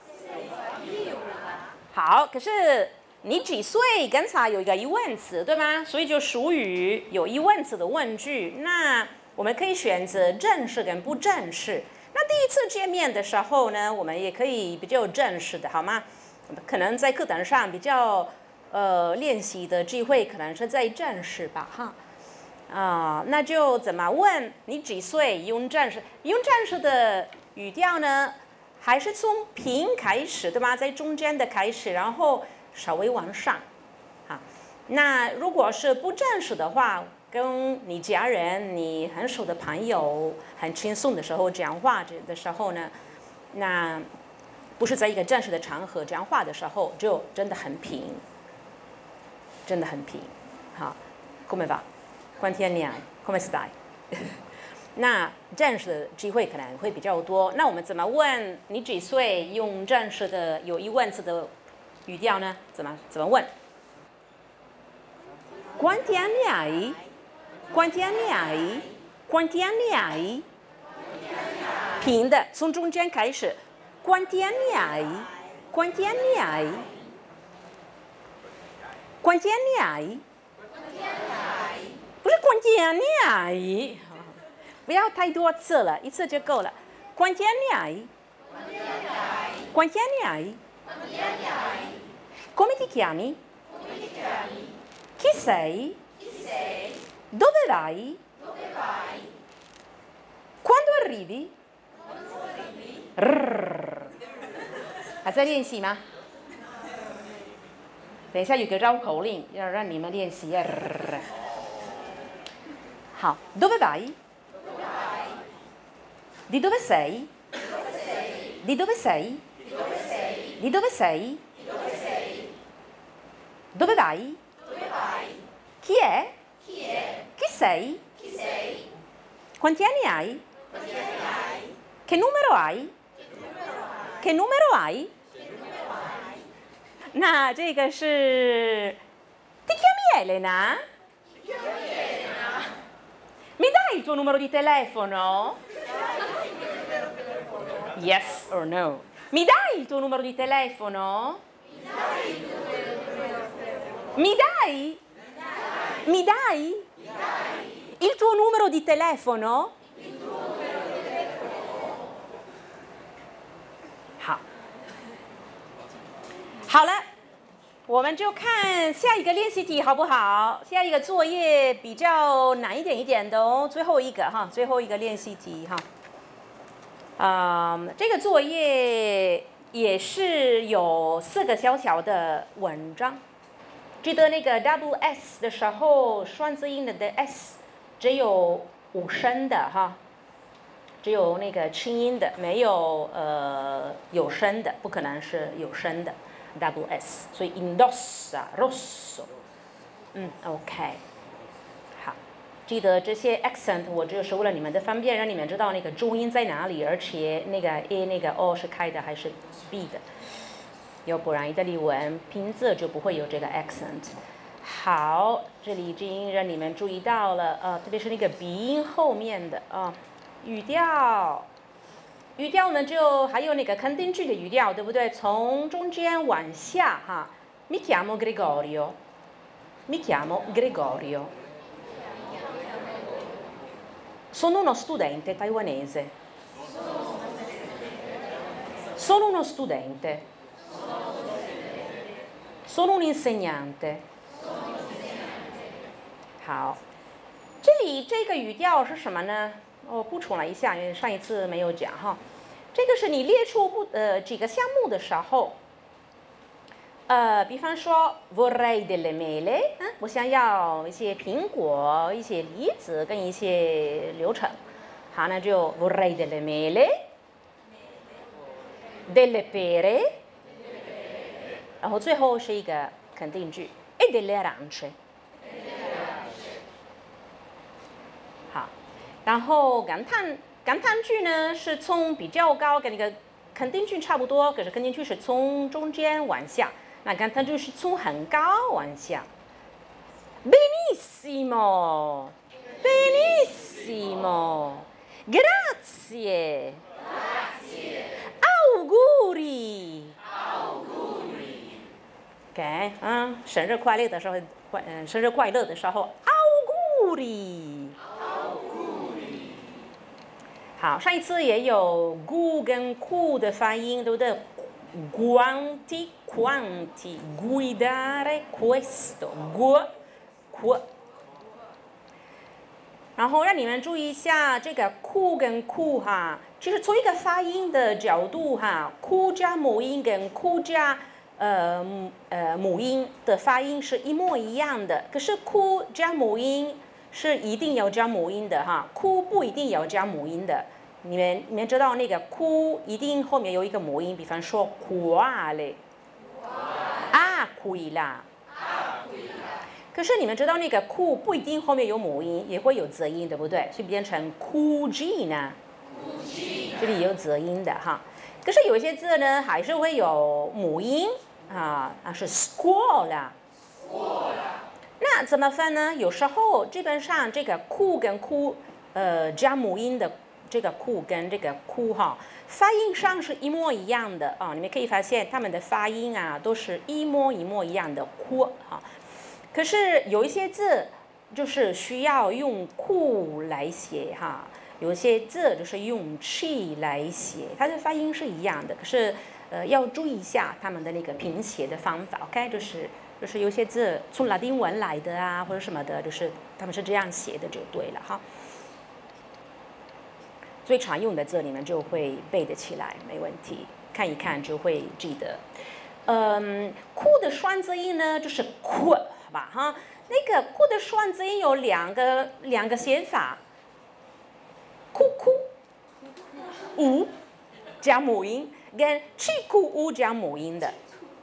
好，可是你几岁？刚才有一个疑问词，对吗？所以就属于有疑问词的问句。那我们可以选择正式跟不正式。那第一次见面的时候呢，我们也可以比较正式的，好吗？可能在课堂上比较练习的机会，可能是在正式吧，哈。那就怎么问？你几岁？用正式的语调呢？还是从平开始，对吧？在中间的开始，然后稍微往上，啊。那如果是不正式的话，跟你家人、你很熟的朋友很轻松的时候讲话的时候呢，那不是在一个正式的场合讲话的时候，就真的很平，真的很平。好 ，come va? Quanti anni hai? Come stai? 那正式的机会可能会比较多。那我们怎么问你几岁？用正式的有疑问词的语调呢？怎么问 ？Quanti anni hai? Quanti anni hai? Quanti anni hai? 平的，从中间开始。Quanti anni hai? Quanti anni hai? Quanti anni hai? 不是 Quanti anni hai? 不要太多次了，一次就够了。Quanti anni hai? Quanti anni hai? Come ti chiami? Chi sei? Dove vai? Quando arrivi? 还在练习吗？等一下有个绕口令，要让你们练习。好 ，Dove vai? Di dove sei? Di dove sei? Di dove sei? Dove vai? Chi è? Chi sei? Quanti anni hai? Che numero hai? Che numero hai? 那这个是 Ti chiami Elena? Mi dai il tuo numero di telefono? Yes or no? Mi dai il tuo numero di telefono? Mi dai? Mi dai? Il tuo numero di telefono? 好，好了，我们就看下一个练习题好不好？下一个作业比较难一点的哦，最后一个哈，最后一个练习题哈。这个作业也是有4个小小的文章。记得那个 double S 的时候，双字音的 S 只有5声的哈，只有那个清音的，没有有声的，不可能是有声的 double S。所以 indossa rosso， OK。记得这些 accent， 我就是为了你们的方便，让你们知道那个重音在哪里，而且那个 a 那个 o 是开的还是闭的，要不然意大利文拼字就不会有这个 accent。好，这里已经让你们注意到了，特别是那个鼻音后面的语调，语调我们就还有那个肯定句的语调，对不对？从中间往下哈 ，Mi chiamo Gregorio， Mi chiamo Gregorio。Sono uno studente taiwanese. Sono uno studente. Sono un insegnante. 好，这里这个语调是什么呢？我补充了一下，因为上一次没有讲哈。这个是你列出几个项目的时候，比方说 vorrei delle mele， 我想要一些苹果、一些梨子跟一些流程。好，那就 vorrei delle mele，delle pere， 然后最后是一个肯定句 e delle arance。好，然后感叹句呢是从比较高跟那个肯定句差不多，可是肯定句是从中间往下。那感叹句是从很高往下。Benissimo, benissimo, grazie, auguri, OK， 生日快乐的时候，生日快乐的时候 ，auguri。好，上一次也有 gu 跟 ku 的发音，对不对？Quanti, guidare questo, gu。然后让你们注意一下这个 ku 跟 ku 哈，其实从一个发音的角度哈 ，ku 加母音跟 ku 加母音的发音是一模一样的，可是 ku 加母音是一定要加母音的哈 ，ku 不一定要加母音的。你们知道那个 ku 一定后面有一个母音，比方说 quale， aquila。可是你们知道那个 ku 不一定后面有母音，也会有泽音，对不对？所以变成 cugina， 这里有泽音的哈。可是有一些字呢，还是会有母音是 scuola。那怎么分呢？有时候基本上这个 ku 跟 ku 加母音的。这个 ku 跟这个 ku 哈，发音上是一模一样的你们可以发现它们的发音都是一模一样的 ku 哈。可是有一些字就是需要用 ku 来写哈， 有些字就是用 chi 来写，它的发音是一样的，可是要注意一下他们的那个拼写的方法 ，OK， 就是有些字从拉丁文来的啊，或者什么的，就是他们是这样写的就对了哈。最常用的字你们就会背得起来，没问题，看一看就会记得。哭的双字音呢，就是哭，好吧哈。那个哭的双字音有两个写法，哭哭呜加母音，跟气哭呜加母音的。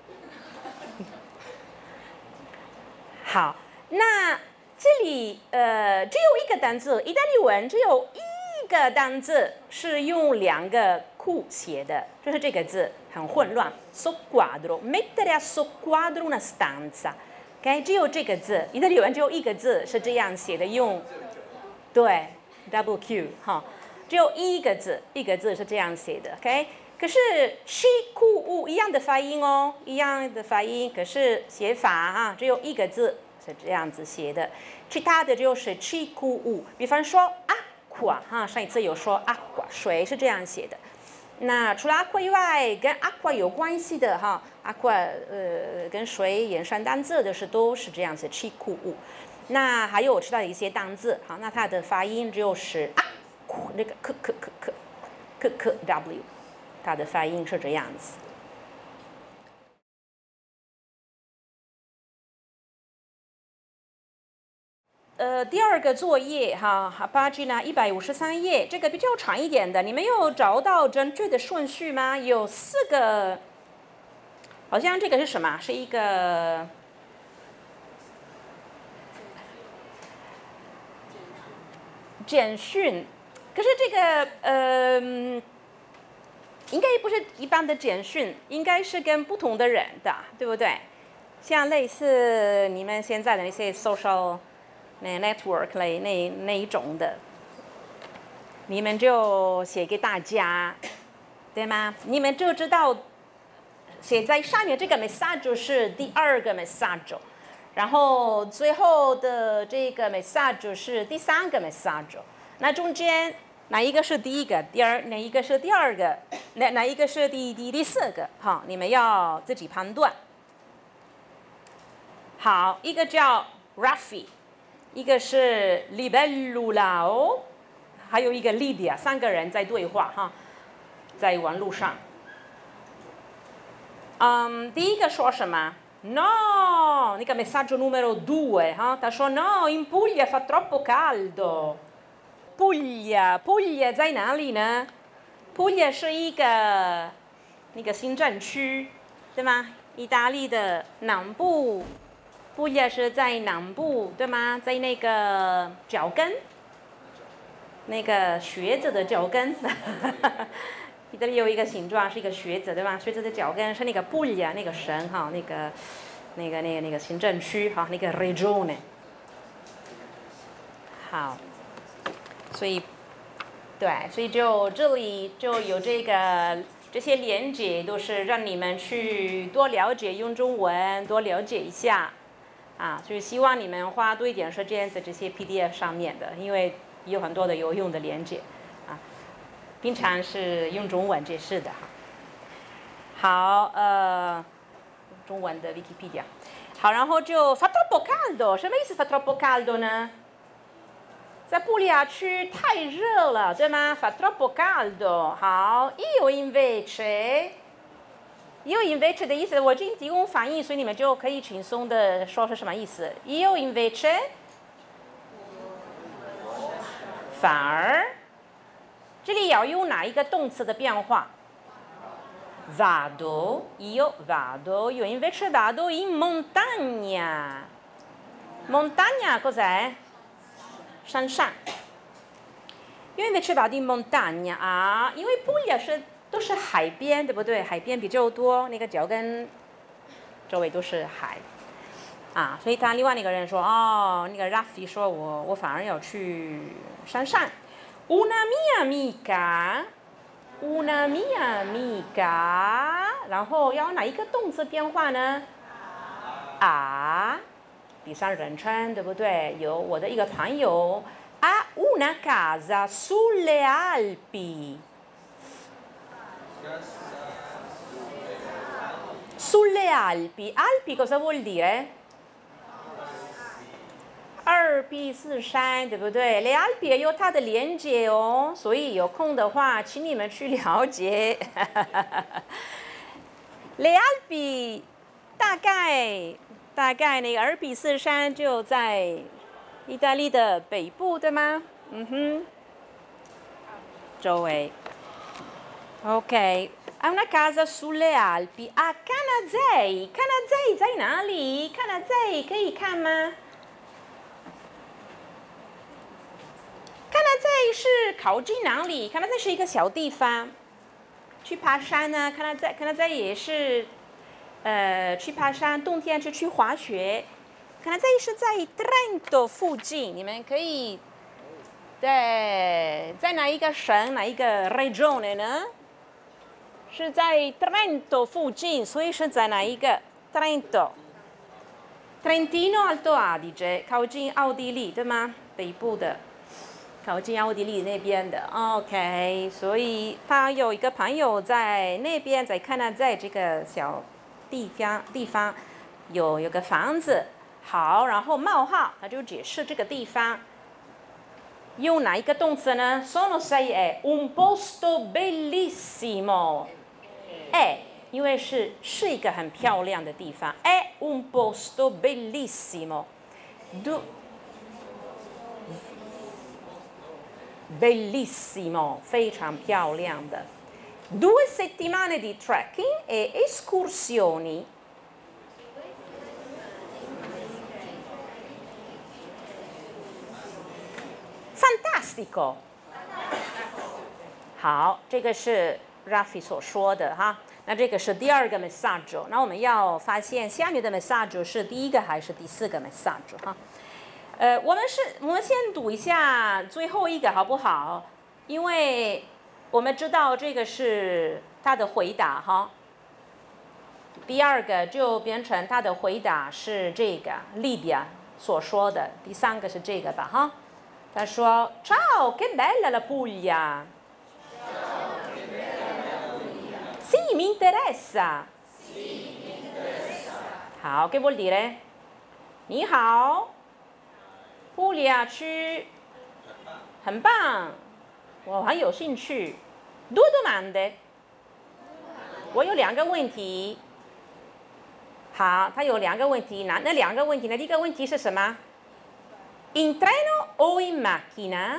好，那这里只有一个单字，意大利文只有一个单字是用两个哭写的，就是这个字很混乱 ，sogquadro mettere a sogquadro una stanza。OK， 只有这个字，意大利文只有一个字是这样写的，用对 double Q 哈，只有一个字是这样写的 ，OK。可是 chi ku u 一样的发音哦，一样的发音，可是写法啊只有一个字是这样子写的，其他的就是 chi ku u。比方说 aqua 哈，上一次有说 aqua 水是这样写的。那除了 aqua 以外，跟 aqua 有关系的哈 ，aqua 跟水衍生单字的都是这样子 chi ku u。那还有我知道的一些单字，好，那它的发音就是那个 k w。它的发音是这样子。第二个作业哈，pagina 153页，这个比较长一点的，你们有找到正确的顺序吗？有4个，好像这个是什么？是一个简讯，可是这个应该不是一般的简讯，应该是跟不同的人的，对不对？像类似你们现在的那些 social network 那一种的，你们就写给大家，对吗？你们就知道写在上面这个 message 是第2个 message， 然后最后的这个 message 是第3个 message， 那中间哪一个是第1个？哪一个是第2个？哪一个是第4个？好，你们要自己判断。好，一个叫 Raffi， 一个是 Libellula 哦，还有一个 Lydia， 3个人在对话哈，在网络上。第一个说什么 ？No， 那个 messaggio numero 2哈，他说 No， in Puglia fa troppo caldo。Puglia 在哪里呢？Puglia 是一个那个行政区，对吗？意大利的南部，Puglia 是在南部，对吗？在那个脚跟，那个靴子的脚跟。意大利有一个形状是一个靴子，对吧？靴子的脚跟是那个 Puglia 那个省哈，那个行政区哈，那个 regione。好。所以，对，所以就这里就有这些连接，都是让你们去多了解用中文，多了解一下，啊，所以希望你们花多一点时间在这些 PDF 上面的，因为有很多的有用的连接，啊，平常是用中文解释的哈。好，中文的 Wikipedia， 好，然后就 fa troppo caldo， 什么意思 fa troppo caldo 呢？在布里亚区太热了，对吗 ？Fa troppo caldo。好 ，io invece 的意思，我已经提供翻译，所以你们就可以轻松的说是什么意思。io invece 反而，这里要用哪一个动词的变化 ？Vado，io invece vado in montagna。Montagna cos'è？山上，因为invece vado in montagna啊，因为Puglia都是海边，对不对？海边比较多，那个脚跟周围都是海，啊，所以他另外那个人说，哦，那个 Raffi 说我反而要去山上。Una mia amica， 然后要哪一个动词变化呢？啊。第3人称，对不对？有我的一个朋友啊 una casa sulle Alpi. Sulle Alpi. Alpi cosa vuol dire? 二壁四山，对不对？Le Alpi 也有它的连接哦，所以有空的话，请你们去了解。Le Alpi 大概那个阿尔卑斯山就在意大利的北部，对吗？嗯哼，周围。OK， ha una casa sulle Alpi a Canazei。Canazei 在哪里 ？Canazei 可以看吗？Canazei 是靠近哪里 ？Canazei 是一个小地方。去爬山呢 ，Canazei 也是，去爬山，冬天是去滑雪。Canazei 是在 Trento 附近，你们可以，对，在哪一个省哪一个 regione 呢？是在 Trento 附近，所以是在哪一个 Trento？Trentino Alto Adige， 靠近奥地利，对吗？北部的。靠近奥地利那边的 ，OK， 所以他有一个朋友在那边，在看他在这个小地方有个房子，好，然后冒号他就解释这个地方用哪一个动词呢 ？Sono sei è un posto bellissimo， 因为是一个很漂亮的地方 ，è un posto bellissimo。Bellissimo， 非常漂亮的。2 settimane di trekking e escursioni. Fantastico。好，这个是 Raffi 所说的哈。那这个是第二个 messaggio。那我们要发现下面的 messaggio 是第一个还是第四个 messaggio 哈？我们先读一下最后一个好不好？因为我们知道这个是他的回答哈。第二个就变成他的回答是这个 Lydia 所说的，第三个是这个吧哈。他说 Ciao, che bella la Puglia. Sì, mi interessa. 好 che vuol dire？ 你好。布里亚区很棒，我很有兴趣。Due domande， 我有两个问题。好，他有两个问题，那两个问题呢？第一个问题是什么 ？In treno o in macchina？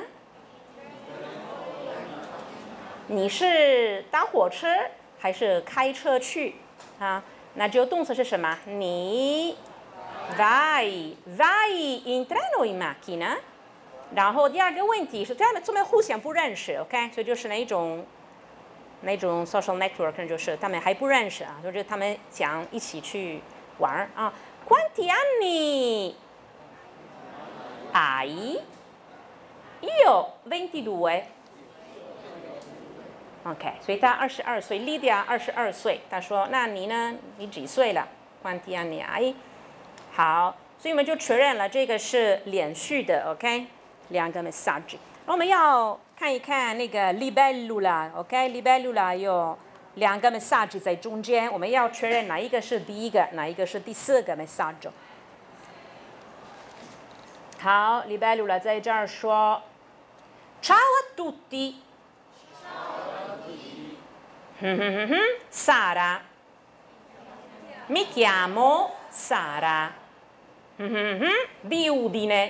你是搭火车还是开车去？啊，那就动词是什么？你。Vai in treno o in macchina？ 然后第二个问题是他们互相不认识 ，OK？ 所以就是那种 social network， 就是他们还不认识啊，就是他们想一起去玩啊。Quanti anni hai? Io 22。OK， 所以他22岁 ，Lydia 22岁。他说：“那你呢？你几岁了 ？Quanti anni hai？” 好，所以我们就确认了这个是连续的 ，OK， 两个 message。我们要看一看那个 libellula，OK，libellula 有两个 message 在中间，我们要确认哪一个是第一个，哪一个是第四个 message。好 ，libellula 在这儿说 ，Ciao a tutti， Sara， mi chiamo Sara。Di Udine.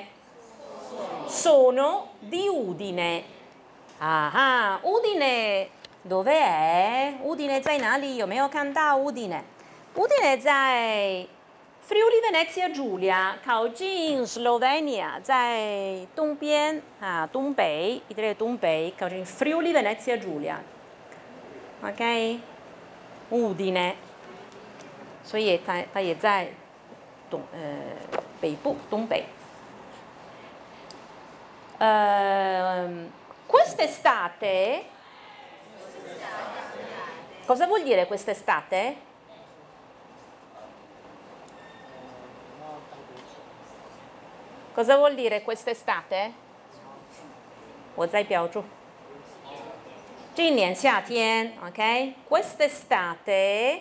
Sono di Udine. Ah, Udine dov'è? Udine 在哪里？有没有看到 Udine？ Udine 在 Friuli Venezia Giulia， 靠近 Slovenia， 在东边啊，东北，意大利东北，靠近 Friuli Venezia Giulia。OK， Udine， 所以它也在。北部东北。Quest'estate cosa vuol dire quest'estate? Cosa vuol dire quest'estate? 我再标注。今年夏天 ，OK， quest'estate。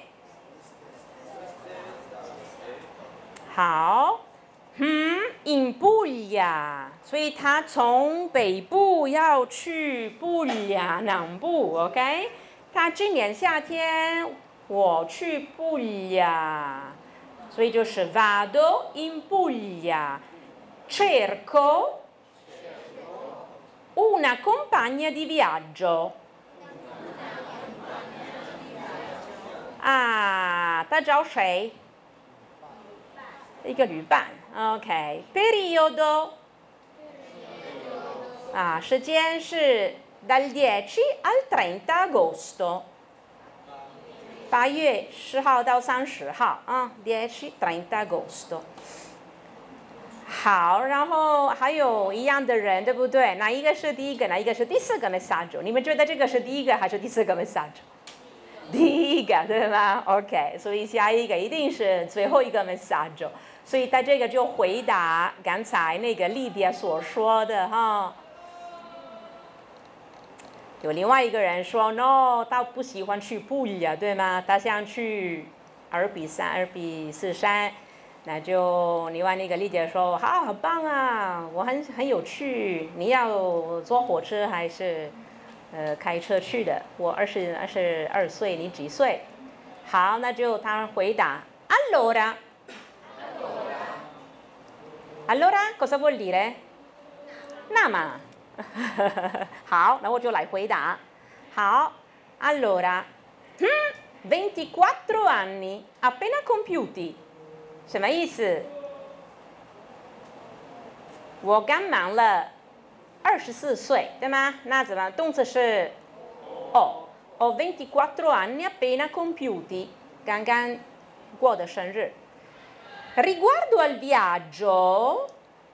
好，in Puglia， 所以他从北部要去布良南部 ，OK？ 他今年夏天我去布良，所以就是 vado in Puglia, cerco una compagna di viaggio。啊，他找谁？一个旅伴 ，OK。periodo 啊，时间是 dal 10 al 30 agosto， 8月10号到30号啊，10 30 agosto。好，然后还有一样的人，对不对？哪一个是第一个，哪一个是第四个 messaggio？ 你们觉得这个是第一个还是第四个 messaggio？ 第一个对吗 ？OK， 所以下一个一定是最后一个 messaggio。所以他这个就回答刚才那个莉迪亚所说的哈。有另外一个人说 ，no， 他不喜欢去布里啊，对吗？他想去2比3、2比4山。那就另外那个莉迪亚说，好棒啊，我很有趣。你要坐火车还是开车去的？我22岁，你几岁？好，那就他回答 allora。Allora cosa vuol dire？ 那么，好，那我就来回答。好 ，allora， 24 anni appena compiuti， 什么意思？我刚满了24岁，对吗？那怎么？动词是ho 24 anni appena compiuti， 刚刚过的生日。Riguardo al viaggio,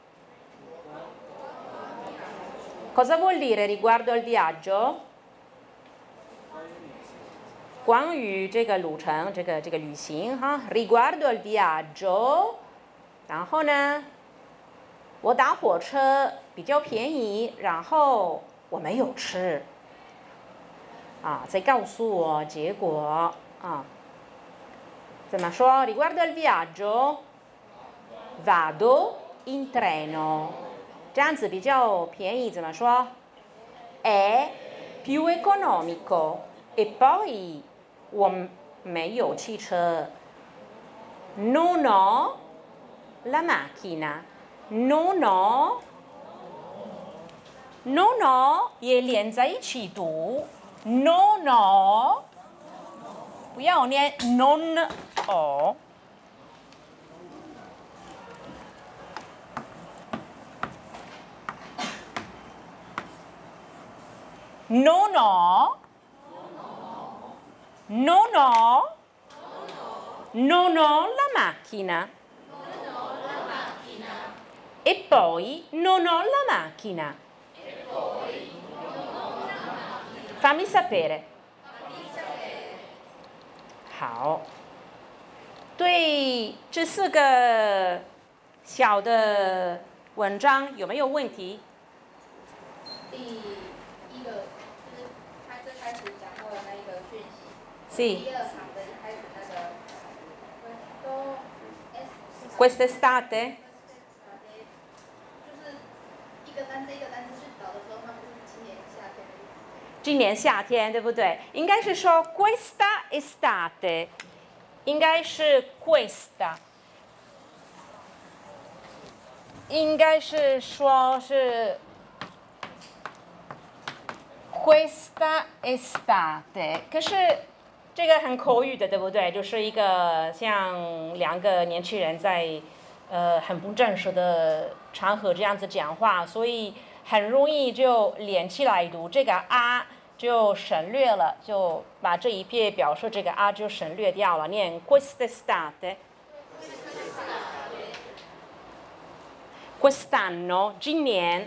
cosa vuol dire riguardo al viaggio？ 关于这个路程，这个旅行哈。Riguardo al viaggio， 然后呢，我打火车比较便宜，然后我没有吃。啊，再告诉我结果啊。怎么说 ？Riguardo al viaggio。Vado in treno， 这样子比较便宜，怎么说 ？È più economico e poi 我没有汽车 ，non ho la macchina，non ho 也连在一起读 ，non ho， 不要念 non ho。Non ho la macchina. E poi non ho la macchina. Fammi sapere. 好，对这4个小的文章有没有问题？ 第一个就是他最开始讲到的那一个讯息， 是。 第二场的一开始那个 Quest'estate？ 就是一个单字一个单字去找的时候，它不是今年夏天的意思。 今年夏天，对不对？应该是说 questa estate， 应该是 questa， 应该是说是 questa estate， 可是这个很口语的，对不对？就是一个像2个年轻人在很不正式的场合这样子讲话，所以很容易就连起来读，这个啊就省略了，就把这一撇表示这个啊就省略掉了，念 quest'estate。Quest'anno 今年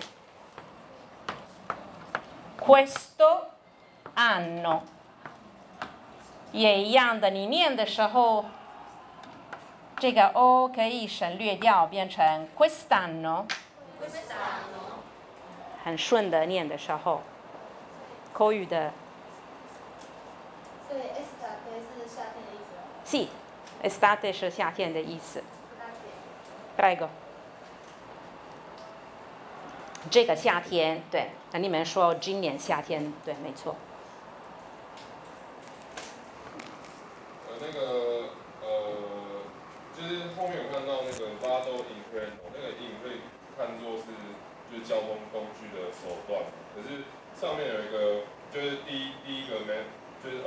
questo anno 也一样的，你念的时候这个 o 可以省略掉，变成 quest'anno。 很顺的念的时候，口语的。 所以 estate 是夏天的意思吗？ Sì, estate 是夏天的意思。Prego。这个夏天，对，那你们说今年夏天，对，没错。 就是后面有看到那个 vado inferno， 那个 in 可以看作是就是交通工具的手段，可是上面有一个就是第一个就是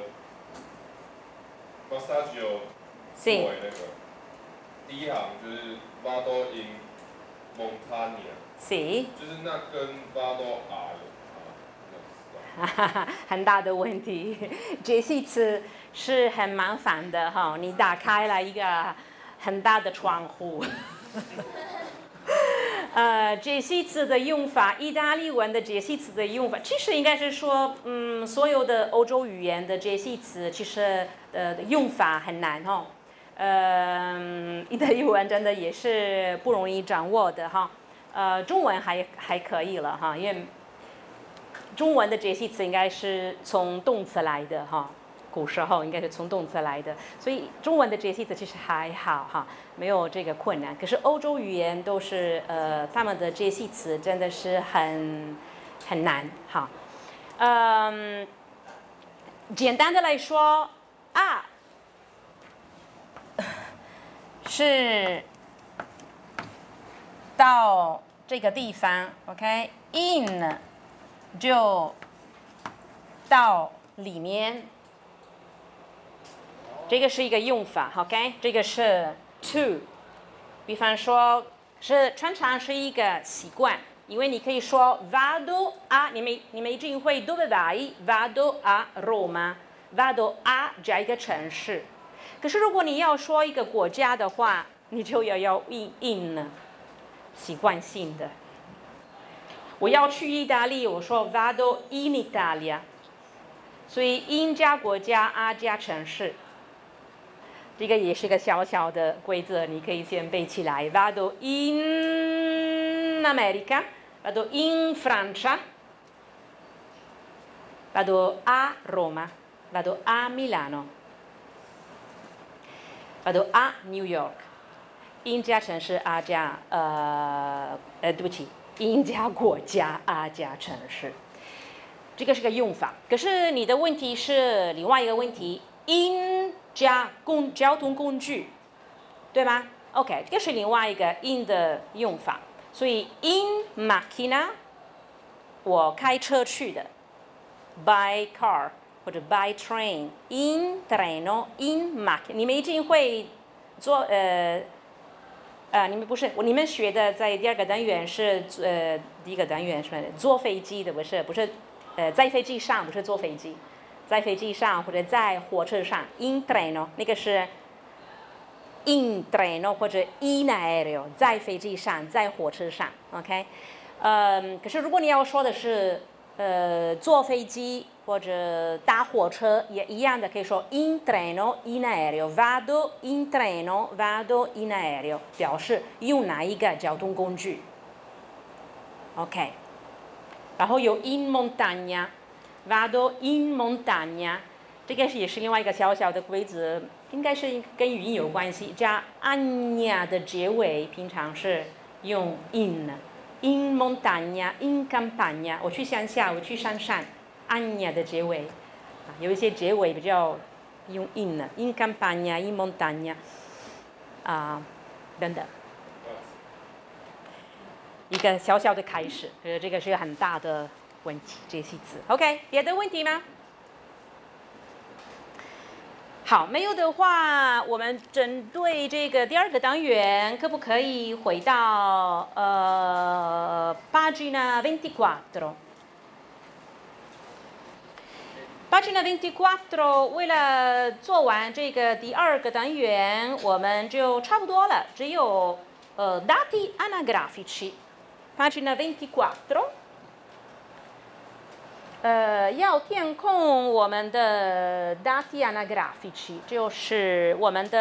Massaggio 作为那个第一行就是 vado in montagna， 是。 就是那跟 vado a 有差。 很大的问题，这些词是很麻烦的哈。你打开了一个很大的窗户。这些词的用法，意大利文的这些词的用法，其实应该是说，所有的欧洲语言的这些词，其实用法很难哈。意大利文真的也是不容易掌握的哈。中文还可以了哈，因为中文的这些词应该是从动词来的哈，古时候应该是从动词来的，所以中文的这些词其实还好哈，没有这个困难。可是欧洲语言都是他们的这些词真的是很难哈。简单的来说啊，是到这个地方 ，OK， in 就到里面，这个是一个用法 ，OK， 这个是 to， 比方说是常常是一个习惯，因为你可以说 vado a， 你们一定会 dove vai vado a Roma，vado a 加一个城市，可是如果你要说一个国家的话，你就要 in 了，习惯性的。我要去意大利，我说 vado in Italia， 所以 in 加国家 a 加城市，这个也是个小小的规则，你可以先背起来。vado in America， vado in Francia， vado a Roma， vado a Milano， vado a New York。in 加城市 a 加对不起。in 加国家 a 加城市，这个是个用法。可是你的问题是另外一个问题 ，in 加交通工具，对吗 ？OK， 这个是另外一个 in 的用法。所以 in macchina， 我开车去的 ，by car 或者 by train。in treno，in macchina， 你们一定会做你们学的在第二个单元是第一个单元是坐飞机的，不是在飞机上，不是坐飞机，在飞机上或者在火车上 in treno， 那个是 in treno 或者 in aereo， 在飞机上，在火车上 ，OK， 可是如果你要说的是坐飞机或者搭火车也一样的，可以说 in treno in aereo vado in treno vado in aereo， 表示用哪一个交通工具 ，OK。然后有 in montagna vado in montagna， 这个也是另外一个小小的规则，应该是跟语音有关系，加 agna 的结尾平常是用 in。in montagna in campagna， 我去乡下，我去山上 agna 的结尾有一些结尾比较用 in campagna in montagna 等等，一个小小的开始，这个是个很大的问题，这些词 OK， 别的问题吗？好，没有的话，我们针对这个第二个单元，可不可以回到pagina 24？ pagina 24， 为了做完这个第二个单元，我们就差不多了，只有dati anagrafici。pagina 24。要填空我们的 dati anagrafici， 就是我们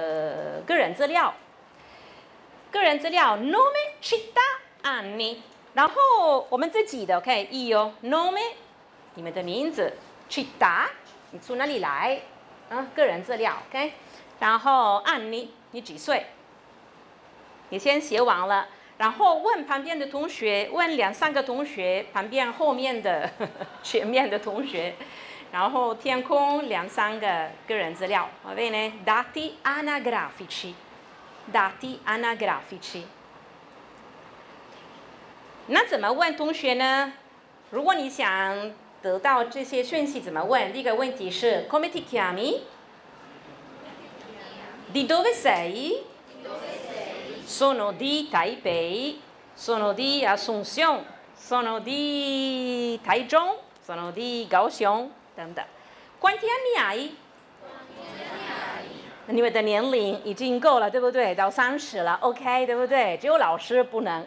的个人资料。个人资料 nome città anni 然后我们自己的 OK，io nome， 你们的名字 ，città， 你从哪里来？个人资料 OK， 然后anni， 你几岁？你先写完了，然后问旁边的同学，问2、3个同学，旁边后面的前面的同学，然后填空2、3个个人资料，va bene？ Dati anagrafici，dati anagrafici。那怎么问同学呢？如果你想得到这些讯息，怎么问？第一个问题是 Come ti chiami？ Di dove sei？ Sono di Taipei, sono di Asunción, sono di 台中 sono di 高雄等等。Quanti anni hai？ 你们的年龄已经够了，对不对？到30了 ，OK， 对不对？只有老师不能，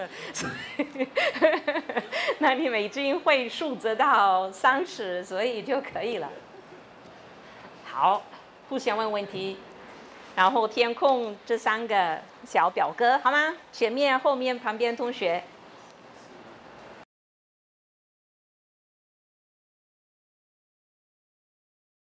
那你们已经会数着到30，所以就可以了。好，互相问问题。然后填空这3个小表格，好吗？前面、后面、旁边同学